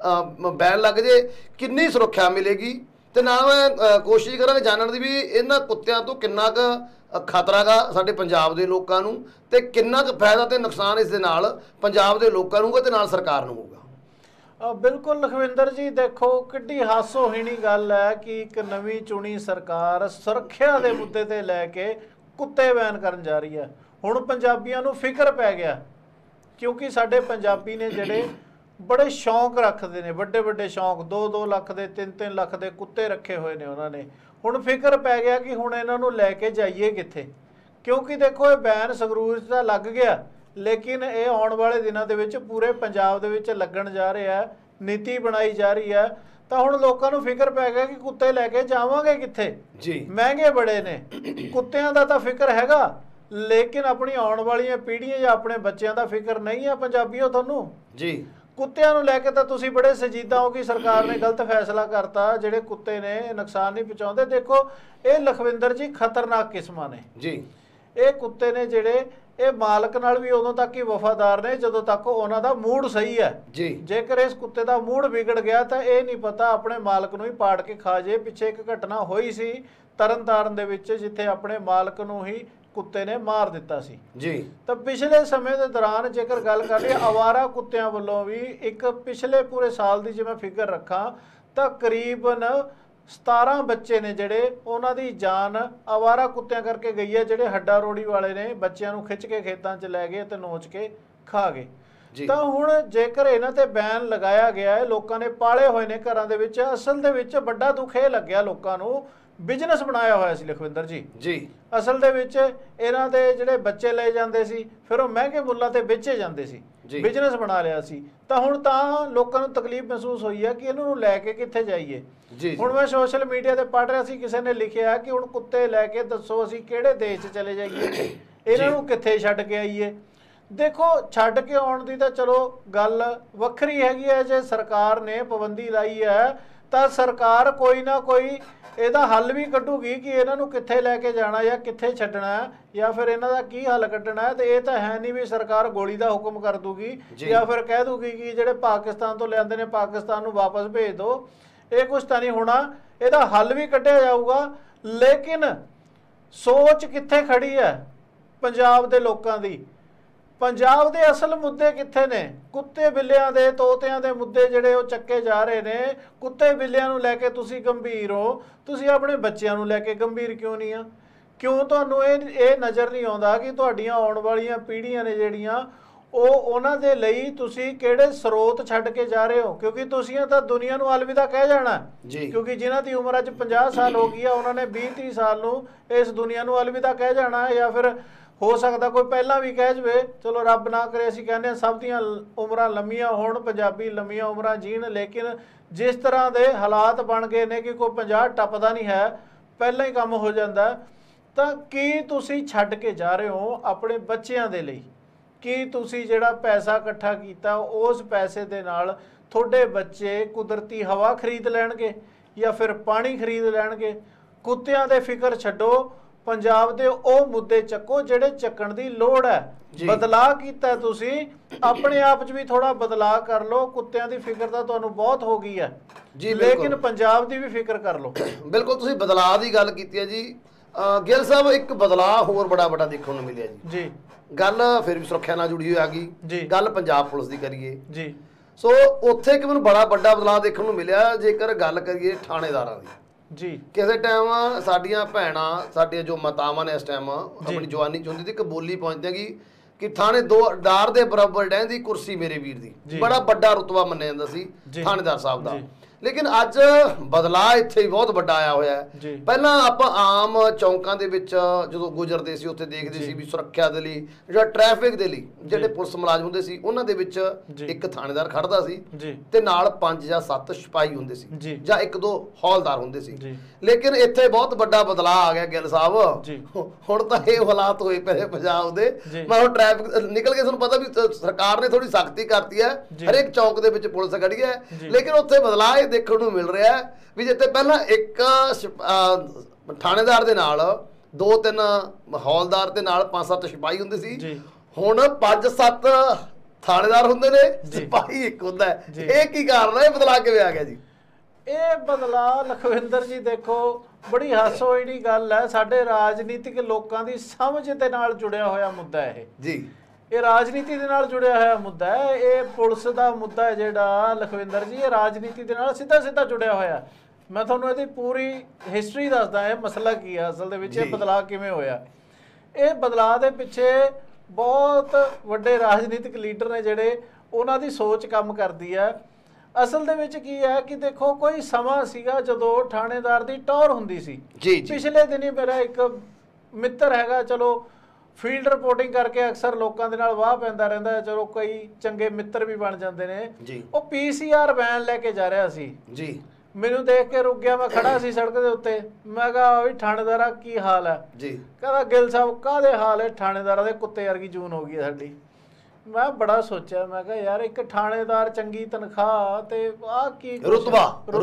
ਬੈਨ ਲੱਗ ਜੇ। ਕਿੰਨੀ ਸੁਰੱਖਿਆ ਮਿਲੇਗੀ? ਤੇ ਨਾਲ ਮੈਂ ਕੋਸ਼ਿਸ਼ ਕਰਾਂਗੇ ਜਾਣਨ ਦੀ ਵੀ ਇਹਨਾਂ ਕੁੱਤਿਆਂ ਤੋਂ ਕਿੰਨਾ ਕੁ ਖਤਰਾ ਗਾ ਸਾਡੇ ਪੰਜਾਬ ਦੇ ਲੋਕਾਂ ਨੂੰ, ਤੇ ਕਿੰਨਾ ਕੁ ਫਾਇਦਾ ਤੇ ਨੁਕਸਾਨ ਇਸ ਦੇ ਨਾਲ ਪੰਜਾਬ ਦੇ ਲੋਕਾਂ ਨੂੰ ਤੇ ਨਾਲ ਸਰਕਾਰ ਨੂੰ ਹੋਊਗਾ। ਬਿਲਕੁਲ ਲਖਵਿੰਦਰ ਜੀ, ਦੇਖੋ ਕਿੱਡੀ ਹਾਸੋਹੀਣੀ ਗੱਲ ਹੈ ਕਿ ਇੱਕ ਨਵੀਂ ਚੁਣੀ ਸਰਕਾਰ ਸੁਰੱਖਿਆ ਦੇ ਮੁੱਦੇ ਤੇ ਲੈ ਕੇ ਕੁੱਤੇ ਬੈਨ ਕਰਨ ਜਾ ਰਹੀ ਹੈ। ਹੁਣ ਪੰਜਾਬੀਆਂ ਨੂੰ ਫਿਕਰ ਪੈ ਗਿਆ, ਕਿਉਂਕਿ ਸਾਡੇ ਪੰਜਾਬੀ ਨੇ ਜਿਹੜੇ ਬੜੇ ਸ਼ੌਂਕ ਰੱਖਦੇ ਨੇ, ਵੱਡੇ ਵੱਡੇ ਸ਼ੌਂਕ, 2-2 ਲੱਖ ਦੇ 3-3 ਲੱਖ ਦੇ ਕੁੱਤੇ ਰੱਖੇ ਹੋਏ ਨੇ ਉਹਨਾਂ ਨੇ। ਹੁਣ ਫਿਕਰ ਪੈ ਗਿਆ ਕਿ ਹੁਣ ਇਹਨਾਂ ਨੂੰ ਲੈ ਕੇ ਜਾਈਏ ਕਿੱਥੇ? ਕਿਉਂਕਿ ਦੇਖੋ ਇਹ ਬੈਨ ਸੰਗਰੂਰ 'ਚ ਤਾਂ ਲੱਗ ਗਿਆ, ਲੇਕਿਨ ਇਹ ਆਉਣ ਵਾਲੇ ਦਿਨਾਂ ਦੇ ਵਿੱਚ ਪੂਰੇ ਪੰਜਾਬ ਦੇ ਵਿੱਚ ਲੱਗਣ ਜਾ ਰਿਹਾ ਹੈ, ਨੀਤੀ ਬਣਾਈ ਜਾ ਰਹੀ ਹੈ। ਤਾਂ ਹੁਣ ਲੋਕਾਂ ਨੂੰ ਫਿਕਰ ਪੈ ਗਿਆ ਕਿ ਕੁੱਤੇ ਲੈ ਕੇ ਜਾਵਾਂਗੇ ਕਿੱਥੇ ਜੀ? ਮਹਿੰਗੇ ਬੜੇ ਨੇ। ਕੁੱਤਿਆਂ ਦਾ ਤਾਂ ਫਿਕਰ ਹੈਗਾ, ਲੇਕਿਨ ਆਪਣੀ ਆਉਣ ਵਾਲੀਆਂ ਪੀੜ੍ਹੀਆਂ ਜਾਂ ਆਪਣੇ ਬੱਚਿਆਂ ਦਾ ਫਿਕਰ ਨਹੀਂ ਆ ਪੰਜਾਬੀਓ ਤੁਹਾਨੂੰ ਜੀ। ਕੁੱਤਿਆਂ ਨੂੰ ਲੈ ਕੇ ਤਾਂ ਤੁਸੀਂ ਬੜੇ ਸੰਜੀਦਾ ਹੋ ਕਿ ਸਰਕਾਰ ਨੇ ਗਲਤ ਫੈਸਲਾ ਕਰਤਾ। ਜਿਹੜੇ ਕੁੱਤੇ ਨੇ ਨੁਕਸਾਨ ਨਹੀਂ ਪਹੁੰਚਾਉਂਦੇ। ਦੇਖੋ ਇਹ ਲਖਵਿੰਦਰ ਜੀ ਖਤਰਨਾਕ ਕਿਸਮਾਂ ਨੇ ਜੀ। ਇਹ ਕੁੱਤੇ ਨੇ ਜਿਹੜੇ ਇਹ ਮਾਲਕ ਨਾਲ ਵੀ ਉਦੋਂ ਤੱਕ ਹੀ ਵਫਾਦਾਰ ਨੇ ਜਦੋਂ ਤੱਕ ਉਹਨਾਂ ਦਾ ਮੂਡ ਸਹੀ ਹੈ ਜੀ। ਜੇਕਰ ਇਸ ਕੁੱਤੇ ਦਾ ਮੂਡ ਵਿਗੜ ਗਿਆ ਤਾਂ ਇਹ ਨਹੀਂ ਪਤਾ ਆਪਣੇ ਮਾਲਕ ਨੂੰ ਹੀ ਪਾੜ ਕੇ ਖਾ ਜੇ। ਪਿੱਛੇ ਇੱਕ ਘਟਨਾ ਹੋਈ ਸੀ ਤਰਨਤਾਰਨ ਦੇ ਵਿੱਚ, ਜਿੱਥੇ ਆਪਣੇ ਮਾਲਕ ਨੂੰ ਹੀ ਕੁੱਤੇ ਨੇ ਮਾਰ ਦਿੱਤਾ ਸੀ ਜੀ। ਤਾਂ ਪਿਛਲੇ ਸਮੇਂ ਦੇ ਦੌਰਾਨ ਜੇਕਰ ਗੱਲ ਕਰ ਲਈਏ ਆਵਾਰਾ ਕੁੱਤਿਆਂ ਵੱਲੋਂ ਵੀ ਇੱਕ ਪਿਛਲੇ ਪੂਰੇ ਸਾਲ ਦੀ ਜੇ ਮੈਂ ਫਿਗਰ ਰੱਖਾਂ ਤਾਂ ਕਰੀਬਨ 17 ਬੱਚੇ ਨੇ ਜਿਹੜੇ ਉਹਨਾਂ ਦੀ ਜਾਨ ਆਵਾਰਾ ਕੁੱਤਿਆਂ ਕਰਕੇ ਗਈ ਹੈ। ਜਿਹੜੇ ਹੱਡਾ ਰੋੜੀ ਵਾਲੇ ਨੇ ਬੱਚਿਆਂ ਨੂੰ ਖਿੱਚ ਕੇ ਖੇਤਾਂ 'ਚ ਲੈ ਗਏ ਤੇ ਨੋਚ ਕੇ ਖਾ ਗਏ। ਤਾਂ ਹੁਣ ਜੇਕਰ ਇਹਨਾਂ ਤੇ ਬੈਨ ਲਗਾਇਆ ਗਿਆ ਹੈ, ਲੋਕਾਂ ਨੇ ਪਾਲੇ ਹੋਏ ਨੇ ਘਰਾਂ ਦੇ ਵਿੱਚ। ਅਸਲ ਦੇ ਵਿੱਚ ਵੱਡਾ ਦੁੱਖ ਇਹ ਲੱਗਿਆ ਲੋਕਾਂ ਨੂੰ, ਬਿਜ਼ਨਸ ਬਣਾਇਆ ਹੋਇਆ ਸੀ ਲਖਵਿੰਦਰ ਜੀ ਜੀ। ਅਸਲ ਦੇ ਵਿੱਚ ਇਹਨਾਂ ਦੇ ਜਿਹੜੇ ਬੱਚੇ ਲਏ ਜਾਂਦੇ ਸੀ, ਫਿਰ ਉਹ ਮਹਿੰਗੇ ਮੁੱਲਾਂ ਤੇ ਵੇਚੇ ਜਾਂਦੇ ਸੀ। ਬਿਜ਼ਨਸ ਬਣਾ ਲਿਆ ਸੀ, ਤਾਂ ਹੁਣ ਤਾਂ ਲੋਕਾਂ ਨੂੰ ਤਕਲੀਫ ਮਹਿਸੂਸ ਹੋਈ ਹੈ ਕਿ ਇਹਨਾਂ ਨੂੰ ਲੈ ਕੇ ਕਿੱਥੇ ਜਾਈਏ। ਹੁਣ ਮੈਂ ਸੋਸ਼ਲ ਮੀਡੀਆ ਤੇ ਪੜ੍ਹ ਰਿਹਾ ਸੀ, ਕਿਸੇ ਨੇ ਲਿਖਿਆ ਕਿ ਹੁਣ ਕੁੱਤੇ ਲੈ ਕੇ ਦੱਸੋ ਅਸੀਂ ਕਿਹੜੇ ਦੇਸ਼ 'ਚ ਚਲੇ ਜਾਈਏ, ਇਹਨਾਂ ਨੂੰ ਕਿੱਥੇ ਛੱਡ ਕੇ ਆਈਏ। ਦੇਖੋ ਛੱਡ ਕੇ ਆਉਣ ਦੀ ਤਾਂ ਚਲੋ ਗੱਲ ਵੱਖਰੀ ਹੈਗੀ ਹੈ, ਜੇ ਸਰਕਾਰ ਨੇ ਪਾਬੰਦੀ ਲਾਈ ਹੈ ਤਾਂ ਸਰਕਾਰ ਕੋਈ ਨਾ ਕੋਈ ਇਹਦਾ ਹੱਲ ਵੀ ਕੱਢੂਗੀ ਕਿ ਇਹਨਾਂ ਨੂੰ ਕਿੱਥੇ ਲੈ ਕੇ ਜਾਣਾ ਜਾਂ ਕਿੱਥੇ ਛੱਡਣਾ ਜਾਂ ਫਿਰ ਇਹਨਾਂ ਦਾ ਕੀ ਹੱਲ ਕੱਢਣਾ ਹੈ। ਤੇ ਇਹ ਤਾਂ ਹੈ ਨਹੀਂ ਵੀ ਸਰਕਾਰ ਗੋਲੀ ਦਾ ਹੁਕਮ ਕਰ ਦੂਗੀ ਜਾਂ ਫਿਰ ਕਹਿ ਦੂਗੀ ਕਿ ਜਿਹੜੇ ਪਾਕਿਸਤਾਨ ਤੋਂ ਲਿਆਂਦੇ ਨੇ ਪਾਕਿਸਤਾਨ ਨੂੰ ਵਾਪਸ ਭੇਜ ਦਿਓ, ਇਹ ਕੁਛ ਤਾਂ ਨਹੀਂ ਹੋਣਾ। ਇਹਦਾ ਹੱਲ ਵੀ ਕੱਢਿਆ ਜਾਊਗਾ, ਲੇਕਿਨ ਸੋਚ ਕਿੱਥੇ ਖੜੀ ਹੈ ਪੰਜਾਬ ਦੇ ਲੋਕਾਂ ਦੀ। ਪੰਜਾਬ ਦੇ ਅਸਲ ਮੁੱਦੇ ਕਿੱਥੇ ਨੇ? ਕੁੱਤੇ ਬਿੱਲਿਆਂ ਦੇ ਤੋਤਿਆਂ ਦੇ ਮੁੱਦੇ ਜਿਹੜੇ ਉਹ ਚੱਕੇ ਜਾ ਰਹੇ ਨੇ। ਕੁੱਤੇ ਬਿੱਲਿਆਂ ਨੂੰ ਲੈ ਕੇ ਤੁਸੀਂ ਗੰਭੀਰ ਹੋ, ਤੁਸੀਂ ਆਪਣੇ ਬੱਚਿਆਂ ਨੂੰ ਲੈ ਕੇ ਗੰਭੀਰ ਕਿਉਂ ਨਹੀਂ ਆ? ਕਿਉਂ ਤੁਹਾਨੂੰ ਇਹ ਨਜ਼ਰ ਨਹੀਂ ਆਉਂਦਾ ਕਿ ਤੁਹਾਡੀਆਂ ਆਉਣ ਵਾਲੀਆਂ ਪੀੜ੍ਹੀਆਂ ਨੇ ਜਿਹੜੀਆਂ ਉਹਨਾਂ ਦੇ ਲਈ ਤੁਸੀਂ ਕਿਹੜੇ ਸਰੋਤ ਛੱਡ ਕੇ ਜਾ ਰਹੇ ਹੋ? ਕਿਉਂਕਿ ਤੁਸੀਂ ਤਾਂ ਦੁਨੀਆ ਨੂੰ ਅਲਵਿਦਾ ਕਹਿ ਜਾਣਾ, ਕਿਉਂਕਿ ਜਿਨ੍ਹਾਂ ਦੀ ਉਮਰ ਅੱਜ 50 ਸਾਲ ਹੋ ਗਈ ਆ ਉਹਨਾਂ ਨੇ 20-30 ਸਾਲ ਨੂੰ ਇਸ ਦੁਨੀਆ ਨੂੰ ਅਲਵਿਦਾ ਕਹਿ ਜਾਣਾ, ਜਾਂ ਫਿਰ ਹੋ ਸਕਦਾ ਕੋਈ ਪਹਿਲਾਂ ਵੀ ਕਹਿ ਜਵੇ। ਚਲੋ ਰੱਬ ਨਾ ਕਰੇ, ਅਸੀਂ ਕਹਿੰਦੇ ਹਾਂ ਸਭ ਦੀਆਂ ਉਮਰਾਂ ਲੰਮੀਆਂ ਹੋਣ, ਪੰਜਾਬੀ ਲੰਮੀਆਂ ਉਮਰਾਂ ਜੀਣ, ਲੇਕਿਨ ਜਿਸ ਤਰ੍ਹਾਂ ਦੇ ਹਾਲਾਤ ਬਣ ਗਏ ਨੇ ਕਿ ਕੋਈ 50 ਟੱਪਦਾ ਨਹੀਂ ਹੈ, ਪਹਿਲਾਂ ਹੀ ਕੰਮ ਹੋ ਜਾਂਦਾ। ਤਾਂ ਕੀ ਤੁਸੀਂ ਛੱਡ ਕੇ ਜਾ ਰਹੇ ਹੋ ਆਪਣੇ ਬੱਚਿਆਂ ਦੇ ਲਈ? ਕੀ ਤੁਸੀਂ ਜਿਹੜਾ ਪੈਸਾ ਇਕੱਠਾ ਕੀਤਾ ਉਸ ਪੈਸੇ ਦੇ ਨਾਲ ਤੁਹਾਡੇ ਬੱਚੇ ਕੁਦਰਤੀ ਹਵਾ ਖਰੀਦ ਲੈਣਗੇ ਜਾਂ ਫਿਰ ਪਾਣੀ ਖਰੀਦ ਲੈਣਗੇ? ਕੁੱਤਿਆਂ ਦੇ ਫਿਕਰ ਛੱਡੋ, ਪੰਜਾਬ ਦੇ ਉਹ ਮੁੱਦੇ ਚੱਕੋ ਜਿਹੜੇ ਚੱਕਣ ਦੀ ਲੋੜ ਹੈ। ਬਦਲਾਅ ਕੀਤਾ ਤੁਸੀਂ, ਆਪਣੇ ਆਪ 'ਚ ਵੀ ਥੋੜਾ ਬਦਲਾਅ ਕਰ ਲਓ। ਕੁੱਤਿਆਂ ਦੀ ਫਿਕਰ ਤਾਂ ਤੁਹਾਨੂੰ ਬਹੁਤ ਹੋ ਗਈ ਹੈ ਜੀ, ਲੇਕਿਨ ਪੰਜਾਬ ਦੀ ਵੀ ਫਿਕਰ ਕਰ ਲਓ। ਬਿਲਕੁਲ, ਤੁਸੀਂ ਬਦਲਾਅ ਦੀ ਗੱਲ ਕੀਤੀ ਹੈ ਜੀ। ਗਿੱਲ ਸਾਹਿਬ, ਇੱਕ ਬਦਲਾਅ ਹੋਰ ਬੜਾ ਵੱਡਾ ਦੇਖਣ ਨੂੰ ਮਿਲਿਆ ਜੀ। ਗੱਲ ਫਿਰ ਵੀ ਸੁਰੱਖਿਆ ਨਾਲ ਜੁੜੀ ਹੋਈ ਆ ਗਈ, ਗੱਲ ਪੰਜਾਬ ਪੁਲਿਸ ਦੀ ਕਰੀਏ ਜੀ। ਸੋ ਉੱਥੇ ਇੱਕ ਮੈਨੂੰ ਬੜਾ ਵੱਡਾ ਬਦਲਾਅ ਦੇਖਣ ਨੂੰ ਮਿਲਿਆ। ਜੇਕਰ ਗੱਲ ਕਰੀਏ ਥਾਣੇਦਾਰਾਂ ਦੀ ਜੀ, ਕਿਸੇ ਟਾਈਮ ਸਾਡੀਆਂ ਭੈਣਾਂ, ਸਾਡੀਆਂ ਜੋ ਮਾਤਾਵਾਂ ਨੇ ਇਸ ਟਾਈਮ ਆਪਣੀ ਜਵਾਨੀ ਚ ਹੁੰਦੀ ਸੀ, ਇੱਕ ਬੋਲੀ ਪਹੁੰਚਦੀ ਕਿ ਥਾਣੇਦਾਰ ਦੇ ਬਰਾਬਰ ਡਹਿੰਦੀ ਕੁਰਸੀ ਮੇਰੇ ਵੀਰ ਦੀ। ਬੜਾ ਵੱਡਾ ਰੁਤਬਾ ਮੰਨਿਆ ਜਾਂਦਾ ਸੀ ਥਾਣੇਦਾਰ ਸਾਹਿਬ ਦਾ। ਲੇਕਿਨ ਅੱਜ ਬਦਲਾਅ ਇੱਥੇ ਹੀ ਬਹੁਤ ਵੱਡਾ ਆਇਆ ਹੋਇਆ ਹੈ। ਪਹਿਲਾਂ ਆਪਾਂ ਆਮ ਚੌਂਕਾਂ ਦੇ ਵਿੱਚ ਜਦੋਂ ਗੁਜ਼ਰਦੇ ਸੀ ਉੱਥੇ ਦੇਖਦੇ ਸੀ ਵੀ ਸੁਰੱਖਿਆ ਦੇ ਲਈ ਜਾਂ ਟ੍ਰੈਫਿਕ ਦੇ ਲਈ ਜਿਹੜੇ ਪੁਲਿਸ ਮੁਲਾਜ਼ਮ ਹੁੰਦੇ ਸੀ ਉਹਨਾਂ ਦੇ ਵਿੱਚ ਇੱਕ ਥਾਣੇਦਾਰ ਖੜਦਾ ਸੀ ਤੇ ਨਾਲ 5 ਜਾਂ 7 ਸਿਪਾਹੀ ਹੁੰਦੇ ਸੀ ਜਾਂ 1-2 ਹੌਲਦਾਰ ਹੁੰਦੇ ਸੀ। ਲੇਕਿਨ ਇੱਥੇ ਬਹੁਤ ਵੱਡਾ ਬਦਲਾਅ ਆ ਗਿਆ ਗਿੱਲ ਸਾਹਿਬ। ਹੁਣ ਤਾਂ ਇਹ ਹਾਲਾਤ ਹੋਏ ਪਏ ਪੰਜਾਬ ਦੇ। ਮੈਂ ਹੁਣ ਟ੍ਰੈਫਿਕ ਨਿਕਲ ਕੇ ਤੁਹਾਨੂੰ ਪਤਾ ਵੀ ਸਰਕਾਰ ਨੇ ਥੋੜੀ ਸਖਤੀ ਕਰਤੀ ਹੈ, ਹਰੇਕ ਚੌਂਕ ਦੇ ਵਿੱਚ ਪੁਲਿਸ ਖੜੀ ਹੈ, ਲੇਕਿਨ ਉੱਥੇ ਬਦਲਾਅ ਦੇਖਣ ਨੂੰ ਮਿਲ ਰਿਹਾ ਵੀ ਜਿੱਥੇ ਪਹਿਲਾਂ ਇੱਕ ਥਾਣੇਦਾਰ ਦੇ ਨਾਲ 2-3 ਹੌਲਦਾਰ ਤੇ ਨਾਲ 5-7 ਸਿਪਾਹੀ ਹੁੰਦੇ ਸੀ, ਹੁਣ 5-7 ਥਾਣੇਦਾਰ ਹੁੰਦੇ ਨੇ, ਸਿਪਾਹੀ ਇੱਕ ਹੁੰਦਾ ਹੈ। ਇਹ ਕੀ ਕਾਰਨ ਹੈ? ਇਹ ਬਦਲਾਅ ਕਿਵੇਂ ਆ ਗਿਆ ਜੀ? ਇਹ ਬਦਲਾਅ ਲਖਵਿੰਦਰ ਜੀ ਦੇਖੋ ਬੜੀ ਹਾਸੋਹੀਣੀ ਗੱਲ ਹੈ। ਸਾਡੇ ਰਾਜਨੀਤਿਕ ਲੋਕਾਂ ਦੀ ਸਮਝ ਦੇ ਨਾਲ ਜੁੜਿਆ ਹੋਇਆ ਮੁੱਦਾ ਹੈ ਇਹ ਜੀ। ਇਹ ਰਾਜਨੀਤੀ ਦੇ ਨਾਲ ਜੁੜਿਆ ਹੋਇਆ ਮੁੱਦਾ ਹੈ। ਇਹ ਪੁਲਿਸ ਦਾ ਮੁੱਦਾ ਹੈ ਜਿਹੜਾ ਲਖਵਿੰਦਰ ਜੀ, ਇਹ ਰਾਜਨੀਤੀ ਦੇ ਨਾਲ ਸਿੱਧਾ ਜੁੜਿਆ ਹੋਇਆ। ਮੈਂ ਤੁਹਾਨੂੰ ਇਹਦੀ ਪੂਰੀ ਹਿਸਟਰੀ ਦੱਸਦਾ, ਇਹ ਮਸਲਾ ਕੀ ਹੈ ਅਸਲ ਦੇ ਵਿੱਚ, ਇਹ ਬਦਲਾਅ ਕਿਵੇਂ ਹੋਇਆ। ਇਹ ਬਦਲਾਅ ਦੇ ਪਿੱਛੇ ਬਹੁਤ ਵੱਡੇ ਰਾਜਨੀਤਿਕ ਲੀਡਰ ਨੇ ਜਿਹੜੇ ਉਹਨਾਂ ਦੀ ਸੋਚ ਕੰਮ ਕਰਦੀ ਹੈ। ਅਸਲ ਦੇ ਵਿੱਚ ਕੀ ਹੈ ਕਿ ਦੇਖੋ ਕੋਈ ਸਮਾਂ ਸੀਗਾ ਜਦੋਂ ਥਾਣੇਦਾਰ ਦੀ ਟੌਰ ਹੁੰਦੀ ਸੀ। ਪਿਛਲੇ ਦਿਨੀ ਮੇਰਾ ਇੱਕ ਮਿੱਤਰ ਹੈਗਾ, ਚਲੋ ਫੀਲਡ ਰਿਪੋਰਟਿੰਗ ਕਰਕੇ ਅਕਸਰ ਲੋਕਾਂ ਦੇ ਨਾਲ ਵਾਹ ਪੈਂਦਾ ਰਹਿੰਦਾ ਹੈ, ਚਲੋ ਕਈ ਚੰਗੇ ਮਿੱਤਰ ਵੀ ਬਣ ਜਾਂਦੇ ਨੇ। ਉਹ PCR ਵੈਨ ਲੈ ਕੇ ਜਾ ਰਿਹਾ ਸੀ ਜੀ, ਮੈਨੂੰ ਦੇਖ ਕੇ ਰੁਕ ਗਿਆ। ਮੈਂ ਖੜਾ ਸੀ ਸੜਕ ਦੇ ਉੱਤੇ, ਮੈਂ ਕਿਹਾ ਵੀ ਥਾਣੇਦਾਰਾ ਕੀ ਹਾਲ ਹੈ ਜੀ? ਕਹਿੰਦਾ ਗਿੱਲ ਸਾਹਿਬ ਕਾਹਦੇ ਹਾਲ ਹੈ? ਥਾਣੇਦਾਰਾਂ ਦੇ ਕੁੱਤੇ ਵਰਗੀ ਜੂਨ ਹੋ ਗਈ ਸਾਡੀ। ਮੈਂ ਬੜਾ ਸੋਚਿਆ, ਮੈਂ ਕਿਹਾ ਯਾਰ ਇੱਕ ਥਾਣੇਦਾਰ, ਚੰਗੀ ਤਨਖਾਹ ਤੇ ਆਹ ਕੀ ਰੁਤਬਾ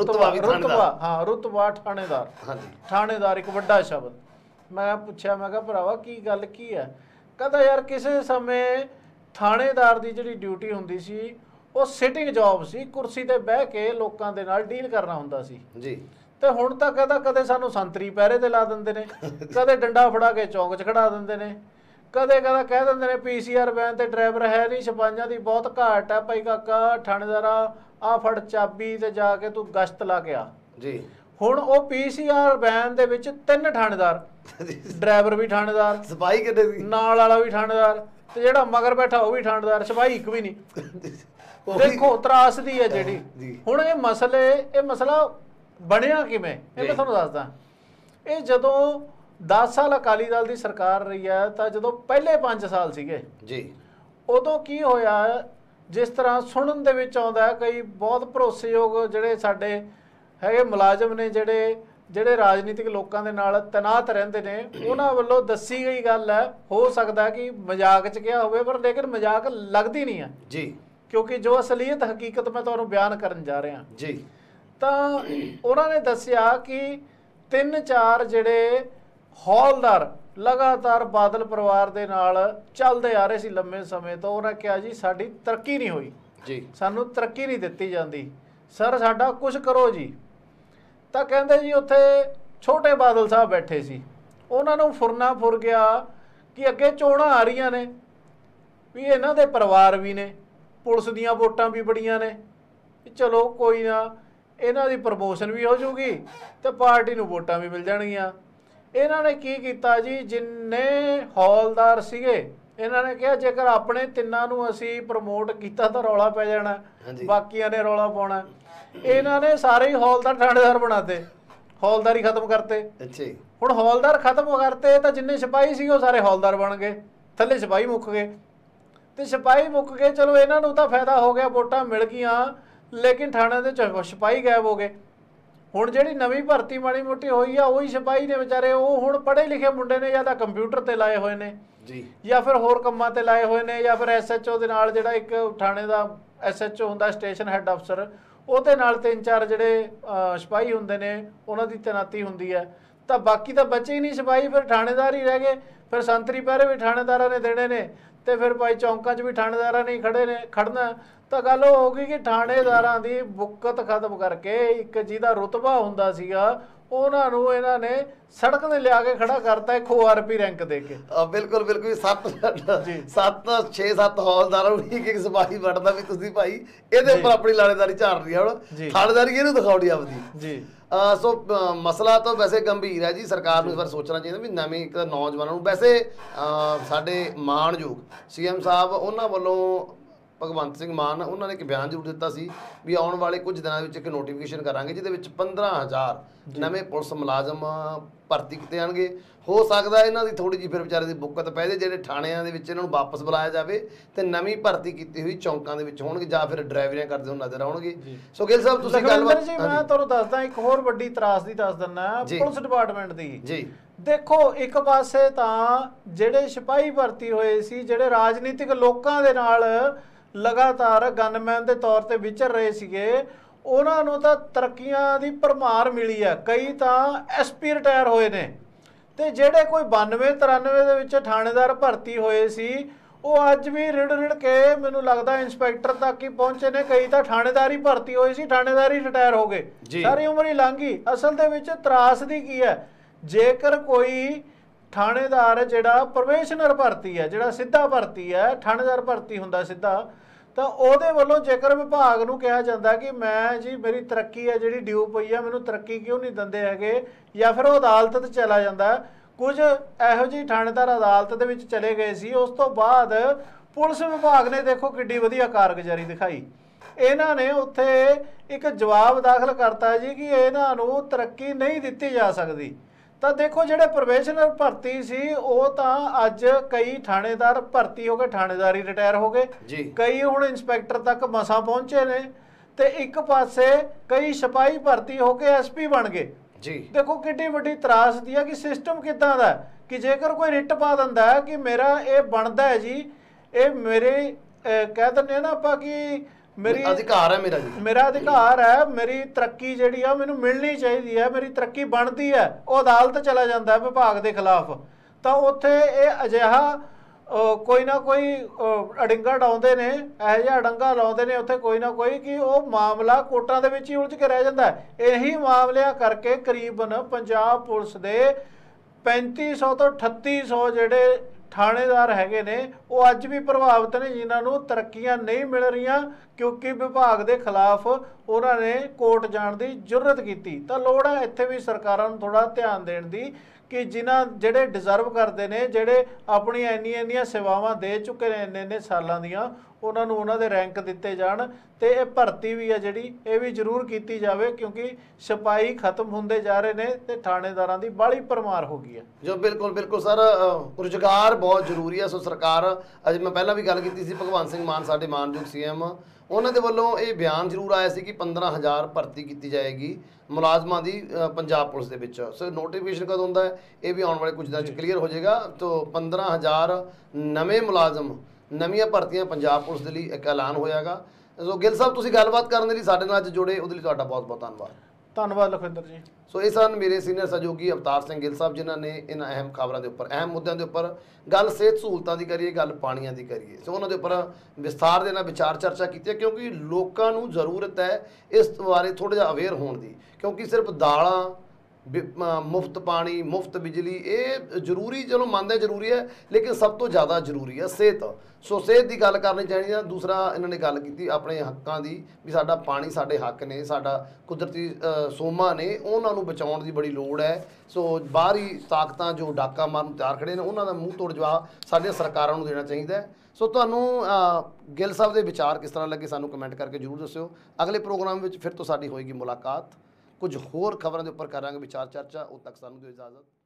ਹਾਂ ਰੁਤਬਾ ਥਾਣੇਦਾਰ, ਥਾਣੇਦਾਰ ਇੱਕ ਵੱਡਾ ਸ਼ਬਦ। ਮੈਂ ਪੁੱਛਿਆ, ਮੈਂ ਕਿਹਾ ਭਰਾਵਾ ਕੀ ਗੱਲ ਕੀ ਹੈ? ਕਹਿੰਦਾ ਯਾਰ ਕਿਸੇ ਸਮੇਂ ਥਾਣੇਦਾਰ ਦੀ ਜਿਹੜੀ ਡਿਊਟੀ ਹੁੰਦੀ ਸੀ ਉਹ ਸਿਟਿੰਗ ਜੌਬ ਸੀ, ਕੁਰਸੀ ਤੇ ਬਹਿ ਕੇ ਲੋਕਾਂ ਦੇ ਨਾਲ ਡੀਲ ਕਰਨਾ ਹੁੰਦਾ ਸੀ ਜੀ। ਤੇ ਹੁਣ ਤਾਂ ਕਹਿੰਦਾ ਕਦੇ ਸਾਨੂੰ ਸੰਤਰੀ ਪਹਿਰੇ ਤੇ ਲਾ ਦਿੰਦੇ ਨੇ, ਕਦੇ ਡੰਡਾ ਫੜਾ ਕੇ ਚੌਂਕ 'ਚ ਖੜਾ ਦਿੰਦੇ ਨੇ, ਕਦੇ ਕਹਿ ਦਿੰਦੇ ਨੇ PCR ਵੈਨ ਤੇ ਡਰਾਈਵਰ ਹੈ ਨਹੀਂ, ਸਿਪਾਹੀਆਂ ਦੀ ਬਹੁਤ ਘਾਟ ਹੈ ਭਾਈ ਕਾਕਾ, ਥਾਣੇਦਾਰਾ ਆ ਫੜ ਚਾਬੀ ਤੇ ਜਾ ਕੇ ਤੂੰ ਗਸ਼ਤ ਲਾ ਕੇ ਆ ਜੀ। ਹੁਣ ਉਹ PCR ਵੈਨ ਦੇ ਵਿੱਚ 3 ਥਾਣੇਦਾਰ, ਡਰਾਈਵਰ ਵੀ ਥਾਣੇਦਾਰ, ਸਿਪਾਹੀ ਕਿਤੇ ਵੀ ਨਾਲ ਵਾਲਾ ਵੀ ਥਾਣੇਦਾਰ, ਤੇ ਜਿਹੜਾ ਮਗਰ ਬੈਠਾ ਉਹ ਵੀ ਥਾਣੇਦਾਰ, ਸਿਪਾਹੀ ਇੱਕ ਵੀ ਨਹੀਂ। ਦੇਖੋ ਤਰਾਸਦੀ ਹੈ ਜਿਹੜੀ। ਹੁਣ ਇਹ ਮਸਲਾ ਬਣਿਆ ਕਿਵੇਂ, ਇਹ ਮੈਂ ਤੁਹਾਨੂੰ ਦੱਸਦਾ। ਇਹ ਜਦੋਂ 10 ਸਾਲ ਅਕਾਲੀ ਦਲ ਦੀ ਸਰਕਾਰ ਰਹੀ ਹੈ ਤਾਂ ਜਦੋਂ ਪਹਿਲੇ 5 ਸਾਲ ਸੀਗੇ ਜੀ, ਉਦੋਂ ਕੀ ਹੋਇਆ ਜਿਸ ਤਰ੍ਹਾਂ ਸੁਣਨ ਦੇ ਵਿੱਚ ਆਉਂਦਾ ਹੈ, ਕਈ ਬਹੁਤ ਭਰੋਸੇਯੋਗ ਜਿਹੜੇ ਸਾਡੇ ਹੈਗੇ ਮੁਲਾਜ਼ਮ ਨੇ, ਜਿਹੜੇ ਰਾਜਨੀਤਿਕ ਲੋਕਾਂ ਦੇ ਨਾਲ ਤੈਨਾਤ ਰਹਿੰਦੇ ਨੇ, ਉਹਨਾਂ ਵੱਲੋਂ ਦੱਸੀ ਗਈ ਗੱਲ ਹੈ। ਹੋ ਸਕਦਾ ਕਿ ਮਜ਼ਾਕ 'ਚ ਕਿਹਾ ਹੋਵੇ, ਪਰ ਲੇਕਿਨ ਮਜ਼ਾਕ ਲੱਗਦੀ ਨਹੀਂ ਹੈ ਜੀ, ਕਿਉਂਕਿ ਜੋ ਅਸਲੀਅਤ ਹਕੀਕਤ ਮੈਂ ਤੁਹਾਨੂੰ ਬਿਆਨ ਕਰਨ ਜਾ ਰਿਹਾ ਜੀ। ਤਾਂ ਉਹਨਾਂ ਨੇ ਦੱਸਿਆ ਕਿ 3-4 ਜਿਹੜੇ ਹੌਲਦਾਰ ਲਗਾਤਾਰ ਬਾਦਲ ਪਰਿਵਾਰ ਦੇ ਨਾਲ ਚੱਲਦੇ ਆ ਰਹੇ ਸੀ ਲੰਮੇ ਸਮੇਂ ਤੋਂ, ਉਹਨਾਂ ਕਿਹਾ ਜੀ ਸਾਡੀ ਤਰੱਕੀ ਨਹੀਂ ਹੋਈ ਜੀ, ਸਾਨੂੰ ਤਰੱਕੀ ਨਹੀਂ ਦਿੱਤੀ ਜਾਂਦੀ, ਸਰ ਸਾਡਾ ਕੁਝ ਕਰੋ ਜੀ। ਤਾਂ ਕਹਿੰਦੇ ਜੀ ਉੱਥੇ ਛੋਟੇ ਬਾਦਲ ਸਾਹਿਬ ਬੈਠੇ ਸੀ, ਉਹਨਾਂ ਨੂੰ ਫੁਰਨਾ ਫੁਰ ਗਿਆ ਕਿ ਅੱਗੇ ਚੋਣਾਂ ਆ ਰਹੀਆਂ ਨੇ, ਵੀ ਇਹਨਾਂ ਦੇ ਪਰਿਵਾਰ ਵੀ ਨੇ, ਪੁਲਿਸ ਦੀਆਂ ਵੋਟਾਂ ਵੀ ਬੜੀਆਂ ਨੇ, ਚਲੋ ਕੋਈ ਨਾ ਇਹਨਾਂ ਦੀ ਪ੍ਰਮੋਸ਼ਨ ਵੀ ਹੋ ਜੂਗੀ ਤੇ ਪਾਰਟੀ ਨੂੰ ਵੋਟਾਂ ਵੀ ਮਿਲ ਜਾਣਗੀਆਂ। ਇਹਨਾਂ ਨੇ ਕੀ ਕੀਤਾ ਜੀ, ਜਿੰਨੇ ਹੌਲਦਾਰ ਸੀਗੇ ਇਹਨਾਂ ਨੇ ਕਿਹਾ ਜੇਕਰ ਆਪਣੇ ਤਿੰਨਾਂ ਨੂੰ ਅਸੀਂ ਪ੍ਰਮੋਟ ਕੀਤਾ ਤਾਂ ਰੌਲਾ ਪੈ ਜਾਣਾ, ਬਾਕੀਆਂ ਨੇ ਰੌਲਾ ਪਾਉਣਾ। ਇਹਨਾਂ ਨੇ ਸਾਰੇ ਹੀ ਹੌਲਦਾਰ ਥਾਣੇਦਾਰ ਬਣਾਤੇ, ਹੌਲਦਾਰੀ ਖਤਮ ਕਰਤੇ। ਅੱਛਾ, ਹੁਣ ਹੌਲਦਾਰ ਖਤਮ ਕਰਤੇ ਤਾਂ ਜਿੰਨੇ ਸਿਪਾਹੀ ਸੀਗੇ ਉਹ ਸਾਰੇ ਹੌਲਦਾਰ ਬਣ ਗਏ, ਥੱਲੇ ਸਿਪਾਹੀ ਮੁੱਕ ਗਏ। ਤੇ ਸਿਪਾਹੀ ਮੁੱਕ ਗਏ, ਚਲੋ ਇਹਨਾਂ ਨੂੰ ਤਾਂ ਫਾਇਦਾ ਹੋ ਗਿਆ, ਵੋਟਾਂ ਮਿਲ ਗਈਆਂ, ਲੇਕਿਨ ਥਾਣੇ ਦੇ ਸਿਪਾਹੀ ਗਾਇਬ ਹੋ ਗਏ। ਹੁਣ ਜਿਹੜੀ ਨਵੀਂ ਭਰਤੀ ਮਾੜੀ ਮੋਟੀ ਹੋਈ ਆ ਉਹੀ ਸਿਪਾਹੀ ਨੇ ਵਿਚਾਰੇ, ਉਹ ਹੁਣ ਪੜ੍ਹੇ ਲਿਖੇ ਮੁੰਡੇ ਨੇ, ਜਾਂ ਤਾਂ ਕੰਪਿਊਟਰ ਤੇ ਲਾਏ ਹੋਏ ਨੇ ਜੀ, ਜਾਂ ਫਿਰ ਹੋਰ ਕੰਮਾਂ ਤੇ ਲਾਏ ਹੋਏ ਨੇ, ਜਾਂ ਫਿਰ SHO ਦੇ ਨਾਲ, ਜਿਹੜਾ ਇੱਕ ਥਾਣੇ ਦਾ SHO ਹੁੰਦਾ ਸਟੇਸ਼ਨ ਹੈੱਡ ਅਫਸਰ, ਉਹਦੇ ਨਾਲ 3-4 ਜਿਹੜੇ ਸਿਪਾਹੀ ਹੁੰਦੇ ਨੇ ਉਹਨਾਂ ਦੀ ਤੈਨਾਤੀ ਹੁੰਦੀ ਹੈ। ਤਾਂ ਬਾਕੀ ਤਾਂ ਬਚੇ ਹੀ ਨਹੀਂ ਸਿਪਾਹੀ, ਫਿਰ ਥਾਣੇਦਾਰ ਹੀ ਰਹਿ ਗਏ। ਫਿਰ ਸੰਤਰੀ ਪਹਿਰੇ ਵੀ ਥਾਣੇਦਾਰਾਂ ਨੇ ਦੇਣੇ ਨੇ, ਤੇ ਫਿਰ ਭਾਈ ਚੌਂਕਾਂ 'ਚ ਵੀ ਥਾਣੇਦਾਰਾਂ ਨੇ ਖੜਨਾ। ਤਾਂ ਗੱਲ ਉਹ ਹੋ ਗਈ ਕਿ ਥਾਣੇਦਾਰਾਂ ਦੀ ਬੁੱਕਤ ਖਤਮ ਕਰਕੇ ਇੱਕ ਜਿਹਦਾ ਰੁਤਬਾ ਹੁੰਦਾ ਸੀਗਾ ਉਹਨਾਂ ਨੂੰ ਇਹਨਾਂ ਨੇ ਸੜਕ ਤੇ ਲਿਆ ਕੇ ਖੜਾ ਕਰਤਾ ਇੱਕ ORP ਰੈਂਕ ਦੇ ਕੇ। ਬਿਲਕੁਲ ਬਿਲਕੁਲ 6-7 ਹੌਲਦਾਰਾਂ ਨੂੰ ਇੱਕ ਸਿਪਾਹੀ ਵੜਦਾ ਵੀ ਤੁਸੀਂ ਭਾਈ ਇਹਦੇ ਉੱਪਰ ਆਪਣੀ ਲਾਣੇਦਾਰੀ ਝਾੜ ਰਹੀ ਹੈ, ਹੁਣ ਥਾਣੇਦਾਰੀ ਇਹਨੂੰ ਦਿਖਾਉਣੀ ਆਪਦੀ ਜੀ। ਸੋ ਮਸਲਾ ਤਾਂ ਵੈਸੇ ਗੰਭੀਰ ਹੈ ਜੀ, ਸਰਕਾਰ ਨੂੰ ਇਸ ਵਾਰ ਸੋਚਣਾ ਚਾਹੀਦਾ ਵੀ ਨਵੇਂ ਇੱਕ ਨੌਜਵਾਨਾਂ ਨੂੰ, ਵੈਸੇ ਸਾਡੇ ਮਾਣਯੋਗ CM ਸਾਹਿਬ ਉਹਨਾਂ ਵੱਲੋਂ ਭਗਵੰਤ ਸਿੰਘ ਮਾਨ ਉਹਨਾਂ ਨੇ ਇੱਕ ਬਿਆਨ ਜ਼ਰੂਰ ਦਿੱਤਾ ਸੀ ਵੀ ਆਉਣ ਵਾਲੇ ਕੁਝ ਦਿਨਾਂ ਵਿੱਚ ਇੱਕ ਨੋਟੀਫਿਕੇਸ਼ਨ ਕਰਾਂਗੇ ਜਿਹਦੇ ਵਿੱਚ 15,000 ਨਵੇਂ ਪੁਲਿਸ ਮੁਲਾਜ਼ਮ ਭਰਤੀ ਕੀਤੇ ਜਾਣਗੇ। ਹੋ ਸਕਦਾ ਇਹਨਾਂ ਦੀ ਥੋੜੀ ਜਿਹੀ ਫਿਰ ਵਿਚਾਰੇ ਦੀ ਬੁੱਕਤ ਪੈ ਜਾਏ, ਜਿਹੜੇ ਥਾਣਿਆਂ ਦੇ ਵਿੱਚ ਇਹਨਾਂ ਨੂੰ ਵਾਪਸ ਬੁਲਾਇਆ ਜਾਵੇ ਤੇ ਨਵੀਂ ਭਰਤੀ ਕੀਤੀ ਹੋਈ ਚੌਂਕਾਂ ਦੇ ਵਿੱਚ ਹੋਣਗੇ ਜਾਂ ਫਿਰ ਡਰਾਈਵਰੀਆਂ ਕਰਦੇ ਹੋਣ ਨਜ਼ਰ ਆਉਣਗੇ। ਸੋ ਗਿੱਲ ਸਾਹਿਬ ਤੁਸੀਂ ਗੱਲਬਾਤ ਜੀ, ਮੈਂ ਤੁਹਾਨੂੰ ਦੱਸਦਾ ਇੱਕ ਹੋਰ ਵੱਡੀ ਤਰਾਸਦੀ ਦੱਸ ਦਿੰਦਾ ਪੁਲਿਸ ਡਿਪਾਰਟਮੈਂਟ ਦੀ ਜੀ। ਦੇਖੋ ਇੱਕ ਪਾਸੇ ਤਾਂ ਜਿਹੜੇ ਸਿਪਾਹੀ ਭਰਤੀ ਹੋਏ ਸੀ, ਜਿਹੜੇ ਰਾਜਨੀਤਿਕ ਲੋਕਾਂ ਦੇ ਨਾਲ ਲਗਾਤਾਰ ਗਨਮੈਨ ਦੇ ਤੌਰ ਤੇ ਵਿਚਰ ਰਹੇ ਸੀਗੇ, ਉਹਨਾਂ ਨੂੰ ਤਾਂ ਤਰੱਕੀਆਂ ਦੀ ਭਰਮਾਰ ਮਿਲੀ ਹੈ। ਕਈ ਤਾਂ SP ਰਿਟਾਇਰ ਹੋਏ ਨੇ, ਤੇ ਜਿਹੜੇ ਕੋਈ 92-93 ਦੇ ਵਿੱਚ ਥਾਣੇਦਾਰ ਭਰਤੀ ਹੋਏ ਸੀ ਉਹ ਅੱਜ ਵੀ ਰਿੜ ਕੇ ਮੈਨੂੰ ਲੱਗਦਾ ਇੰਸਪੈਕਟਰ ਤੱਕ ਹੀ ਪਹੁੰਚੇ ਨੇ। ਕਈ ਤਾਂ ਥਾਣੇਦਾਰ ਹੀ ਭਰਤੀ ਹੋਏ ਸੀ, ਥਾਣੇਦਾਰ ਹੀ ਰਿਟਾਇਰ ਹੋ ਗਏ, ਸਾਰੀ ਉਮਰ ਹੀ ਲੰਘ ਗਈ। ਅਸਲ ਦੇ ਵਿੱਚ ਤਰਾਸਦੀ ਕੀ ਹੈ, ਜੇਕਰ ਕੋਈ ਥਾਣੇਦਾਰ ਜਿਹੜਾ ਪ੍ਰੋਬੇਸ਼ਨਰ ਭਰਤੀ ਹੈ, ਜਿਹੜਾ ਸਿੱਧਾ ਭਰਤੀ ਹੈ, ਥਾਣੇਦਾਰ ਭਰਤੀ ਹੁੰਦਾ ਸਿੱਧਾ, ਤਾਂ ਉਹਦੇ ਵੱਲੋਂ ਜੇਕਰ ਵਿਭਾਗ ਨੂੰ ਕਿਹਾ ਜਾਂਦਾ ਕਿ ਮੈਂ ਜੀ ਮੇਰੀ ਤਰੱਕੀ ਹੈ ਜਿਹੜੀ ਡਿਊ ਪਈ ਹੈ, ਮੈਨੂੰ ਤਰੱਕੀ ਕਿਉਂ ਨਹੀਂ ਦਿੰਦੇ ਹੈਗੇ, ਜਾਂ ਫਿਰ ਉਹ ਅਦਾਲਤ 'ਤੇ ਚਲਾ ਜਾਂਦਾ। ਕੁਝ ਇਹੋ ਜਿਹੀ ਥਾਣੇਦਾਰ ਅਦਾਲਤ ਦੇ ਵਿੱਚ ਚਲੇ ਗਏ ਸੀ, ਉਸ ਤੋਂ ਬਾਅਦ ਪੁਲਿਸ ਵਿਭਾਗ ਨੇ ਦੇਖੋ ਕਿੱਡੀ ਵਧੀਆ ਕਾਰਗੁਜ਼ਾਰੀ ਦਿਖਾਈ। ਇਹਨਾਂ ਨੇ ਉੱਥੇ ਇੱਕ ਜਵਾਬ ਦਾਖਲ ਕਰਤਾ ਜੀ ਕਿ ਇਹਨਾਂ ਨੂੰ ਤਰੱਕੀ ਨਹੀਂ ਦਿੱਤੀ ਜਾ ਸਕਦੀ। ਤਾਂ ਦੇਖੋ ਜਿਹੜੇ ਪ੍ਰੋਬੇਸ਼ਨਰ ਭਰਤੀ ਸੀ ਉਹ ਤਾਂ ਅੱਜ ਕਈ ਥਾਣੇਦਾਰ ਭਰਤੀ ਹੋ ਗਏ, ਥਾਣੇਦਾਰ ਹੀ ਰਿਟਾਇਰ ਹੋ ਗਏ, ਕਈ ਹੁਣ ਇੰਸਪੈਕਟਰ ਤੱਕ ਮਸਾਂ ਪਹੁੰਚੇ ਨੇ, ਤੇ ਇੱਕ ਪਾਸੇ ਕਈ ਸਿਪਾਹੀ ਭਰਤੀ ਹੋ ਕੇ SP ਬਣ ਗਏ ਜੀ। ਦੇਖੋ ਕਿੱਡੀ ਵੱਡੀ ਤਰਾਸਦੀ ਹੈ ਕਿ ਸਿਸਟਮ ਕਿੱਦਾਂ ਦਾ ਕਿ ਜੇਕਰ ਕੋਈ ਰਿਟ ਪਾ ਦਿੰਦਾ ਕਿ ਮੇਰਾ ਇਹ ਬਣਦਾ ਹੈ ਜੀ, ਇਹ ਮੇਰੇ ਕਹਿ ਦਿੰਦੇ ਆ ਨਾ ਆਪਾਂ ਕਿ ਮੇਰੀ ਅਧਿਕਾਰ ਹੈ, ਮੇਰਾ ਅਧਿਕਾਰ ਹੈ, ਮੇਰੀ ਤਰੱਕੀ ਜਿਹੜੀ ਆ ਮੈਨੂੰ ਮਿਲਣੀ ਚਾਹੀਦੀ ਹੈ, ਮੇਰੀ ਤਰੱਕੀ ਬਣਦੀ ਹੈ, ਉਹ ਅਦਾਲਤ ਚਲਾ ਜਾਂਦਾ ਹੈ ਵਿਭਾਗ ਦੇ ਖਿਲਾਫ। ਤਾਂ ਉੱਥੇ ਇਹ ਅਜਿਹਾ ਕੋਈ ਨਾ ਕੋਈ ਅਡਿੰਗਾ ਡਾਉਂਦੇ ਨੇ, ਇਹੋ ਜਿਹਾ ਅਡੰਗਾ ਲਾਉਂਦੇ ਨੇ ਉੱਥੇ ਕੋਈ ਨਾ ਕੋਈ ਕਿ ਉਹ ਮਾਮਲਾ ਕੋਰਟਾਂ ਦੇ ਵਿੱਚ ਹੀ ਉਲਝ ਕੇ ਰਹਿ ਜਾਂਦਾ। ਇਹੀ ਮਾਮਲਿਆਂ ਕਰਕੇ ਕਰੀਬਨ ਪੰਜਾਬ ਪੁਲਿਸ ਦੇ 3500 ਤੋਂ 3800 ਜਿਹੜੇ ਥਾਣੇਦਾਰ ਹੈਗੇ ਨੇ ਉਹ ਅੱਜ ਵੀ ਪ੍ਰਭਾਵਿਤ ਨੇ, ਜਿਨ੍ਹਾਂ ਨੂੰ ਤਰੱਕੀਆਂ ਨਹੀਂ ਮਿਲ ਰਹੀਆਂ ਕਿਉਂਕਿ ਵਿਭਾਗ ਦੇ ਖਿਲਾਫ ਉਹਨਾਂ ਨੇ ਕੋਰਟ ਜਾਣ ਦੀ ਜੁਰਤ ਕੀਤੀ। ਤਾਂ ਲੋੜ ਹੈ ਇੱਥੇ ਵੀ ਸਰਕਾਰਾਂ ਨੂੰ ਥੋੜ੍ਹਾ ਧਿਆਨ ਦੇਣ ਦੀ ਕਿ ਜਿਨ੍ਹਾਂ ਜਿਹੜੇ ਡਿਜ਼ਰਵ ਕਰਦੇ ਨੇ, ਜਿਹੜੇ ਆਪਣੀਆਂ ਇੰਨੀਆਂ ਸੇਵਾਵਾਂ ਦੇ ਚੁੱਕੇ ਨੇ ਇੰਨੇ ਸਾਲਾਂ ਦੀਆਂ, ਉਹਨਾਂ ਨੂੰ ਉਹਨਾਂ ਦੇ ਰੈਂਕ ਦਿੱਤੇ ਜਾਣ। ਤੇ ਇਹ ਭਰਤੀ ਵੀ ਹੈ ਜਿਹੜੀ ਇਹ ਵੀ ਜ਼ਰੂਰ ਕੀਤੀ ਜਾਵੇ, ਕਿਉਂਕਿ ਸਿਪਾਹੀ ਖਤਮ ਹੁੰਦੇ ਜਾ ਰਹੇ ਨੇ ਤੇ ਥਾਣੇਦਾਰਾਂ ਦੀ ਬਾਹਲੀ ਭਰਮਾਰ ਹੋ ਗਈ ਹੈ। ਜੋ ਬਿਲਕੁਲ ਸਰ, ਰੁਜ਼ਗਾਰ ਬਹੁਤ ਜ਼ਰੂਰੀ ਹੈ। ਸੋ ਸਰਕਾਰ, ਅੱਜ ਮੈਂ ਪਹਿਲਾਂ ਵੀ ਗੱਲ ਕੀਤੀ ਸੀ, ਭਗਵੰਤ ਸਿੰਘ ਮਾਨ ਸਾਡੇ ਮਾਨਯੋਗ CM, ਉਹਨਾਂ ਦੇ ਵੱਲੋਂ ਇਹ ਬਿਆਨ ਜ਼ਰੂਰ ਆਇਆ ਸੀ ਕਿ 15,000 ਭਰਤੀ ਕੀਤੀ ਜਾਏਗੀ ਮੁਲਾਜ਼ਮਾਂ ਦੀ ਪੰਜਾਬ ਪੁਲਿਸ ਦੇ ਵਿੱਚ। ਸੋ ਨੋਟੀਫਿਕੇਸ਼ਨ ਕਦੋਂ ਹੁੰਦਾ ਹੈ ਇਹ ਵੀ ਆਉਣ ਵਾਲੇ ਕੁਝ ਦਿਨਾਂ 'ਚ ਕਲੀਅਰ ਹੋ ਜਾਏਗਾ। ਤੋ 15,000 ਨਵੇਂ ਮੁਲਾਜ਼ਮ, ਨਵੀਆਂ ਭਰਤੀਆਂ ਪੰਜਾਬ ਪੁਲਿਸ ਦੇ ਲਈ ਇੱਕ ਐਲਾਨ ਹੋਇਆਗਾ। ਸੋ ਗਿੱਲ ਸਾਹਿਬ, ਤੁਸੀਂ ਗੱਲਬਾਤ ਕਰਨ ਦੇ ਲਈ ਸਾਡੇ ਨਾਲ ਅੱਜ ਜੁੜੇ, ਉਹਦੇ ਲਈ ਤੁਹਾਡਾ ਬਹੁਤ ਬਹੁਤ ਧੰਨਵਾਦ। ਧੰਨਵਾਦ ਲਖਵਿੰਦਰ ਜੀ। ਸੋ ਇਹ ਸਨ ਮੇਰੇ ਸੀਨੀਅਰ ਸਹਿਯੋਗੀ ਅਵਤਾਰ ਸਿੰਘ ਗਿੱਲ ਸਾਹਿਬ, ਜਿਨ੍ਹਾਂ ਨੇ ਇਹਨਾਂ ਅਹਿਮ ਖਬਰਾਂ ਦੇ ਉੱਪਰ, ਅਹਿਮ ਮੁੱਦਿਆਂ ਦੇ ਉੱਪਰ, ਗੱਲ ਸਿਹਤ ਸਹੂਲਤਾਂ ਦੀ ਕਰੀਏ, ਗੱਲ ਪਾਣੀਆਂ ਦੀ ਕਰੀਏ, ਸੋ ਉਹਨਾਂ ਦੇ ਉੱਪਰ ਵਿਸਥਾਰ ਦੇ ਨਾਲ ਵਿਚਾਰ ਚਰਚਾ ਕੀਤੀ ਹੈ, ਕਿਉਂਕਿ ਲੋਕਾਂ ਨੂੰ ਜ਼ਰੂਰਤ ਹੈ ਇਸ ਬਾਰੇ ਥੋੜ੍ਹਾ ਜਿਹਾ ਅਵੇਅਰ ਹੋਣ ਦੀ। ਕਿਉਂਕਿ ਸਿਰਫ ਦਾਲਾਂ, ਮੁਫਤ ਪਾਣੀ, ਮੁਫਤ ਬਿਜਲੀ, ਇਹ ਜ਼ਰੂਰੀ, ਚਲੋ ਮੰਨਦੇ ਜ਼ਰੂਰੀ ਹੈ, ਲੇਕਿਨ ਸਭ ਤੋਂ ਜ਼ਿਆਦਾ ਜ਼ਰੂਰੀ ਹੈ ਸਿਹਤ। ਸੋ ਸਿਹਤ ਦੀ ਗੱਲ ਕਰਨੀ ਚਾਹੀਦੀ ਹੈ। ਦੂਸਰਾ, ਇਹਨਾਂ ਨੇ ਗੱਲ ਕੀਤੀ ਆਪਣੇ ਹੱਕਾਂ ਦੀ, ਵੀ ਸਾਡਾ ਪਾਣੀ ਸਾਡੇ ਹੱਕ ਨੇ, ਸਾਡਾ ਕੁਦਰਤੀ ਸੋਮਾ ਨੇ, ਉਹਨਾਂ ਨੂੰ ਬਚਾਉਣ ਦੀ ਬੜੀ ਲੋੜ ਹੈ। ਸੋ ਬਾਹਰੀ ਤਾਕਤਾਂ ਜੋ ਡਾਕਾ ਮਾਰਨ ਨੂੰ ਤਿਆਰ ਖੜੇ ਨੇ, ਉਹਨਾਂ ਦਾ ਮੂੰਹ ਤੋੜ ਜਵਾਬ ਸਾਡੀਆਂ ਸਰਕਾਰਾਂ ਨੂੰ ਦੇਣਾ ਚਾਹੀਦਾ ਹੈ। ਸੋ ਤੁਹਾਨੂੰ ਗਿੱਲ ਸਾਹਿਬ ਦੇ ਵਿਚਾਰ ਕਿਸ ਤਰ੍ਹਾਂ ਲੱਗੇ, ਸਾਨੂੰ ਕਮੈਂਟ ਕਰਕੇ ਜ਼ਰੂਰ ਦੱਸਿਓ। ਅਗਲੇ ਪ੍ਰੋਗਰਾਮ ਵਿੱਚ ਫਿਰ ਤੋਂ ਸਾਡੀ ਹੋਏਗੀ ਮੁਲਾਕਾਤ, ਕੁਝ ਹੋਰ ਖਬਰਾਂ ਦੇ ਉੱਪਰ ਕਰਾਂਗੇ ਵਿਚਾਰ ਚਰਚਾ। ਉਦੋਂ ਤੱਕ ਸਾਨੂੰ ਦਿਓ ਇਜਾਜ਼ਤ।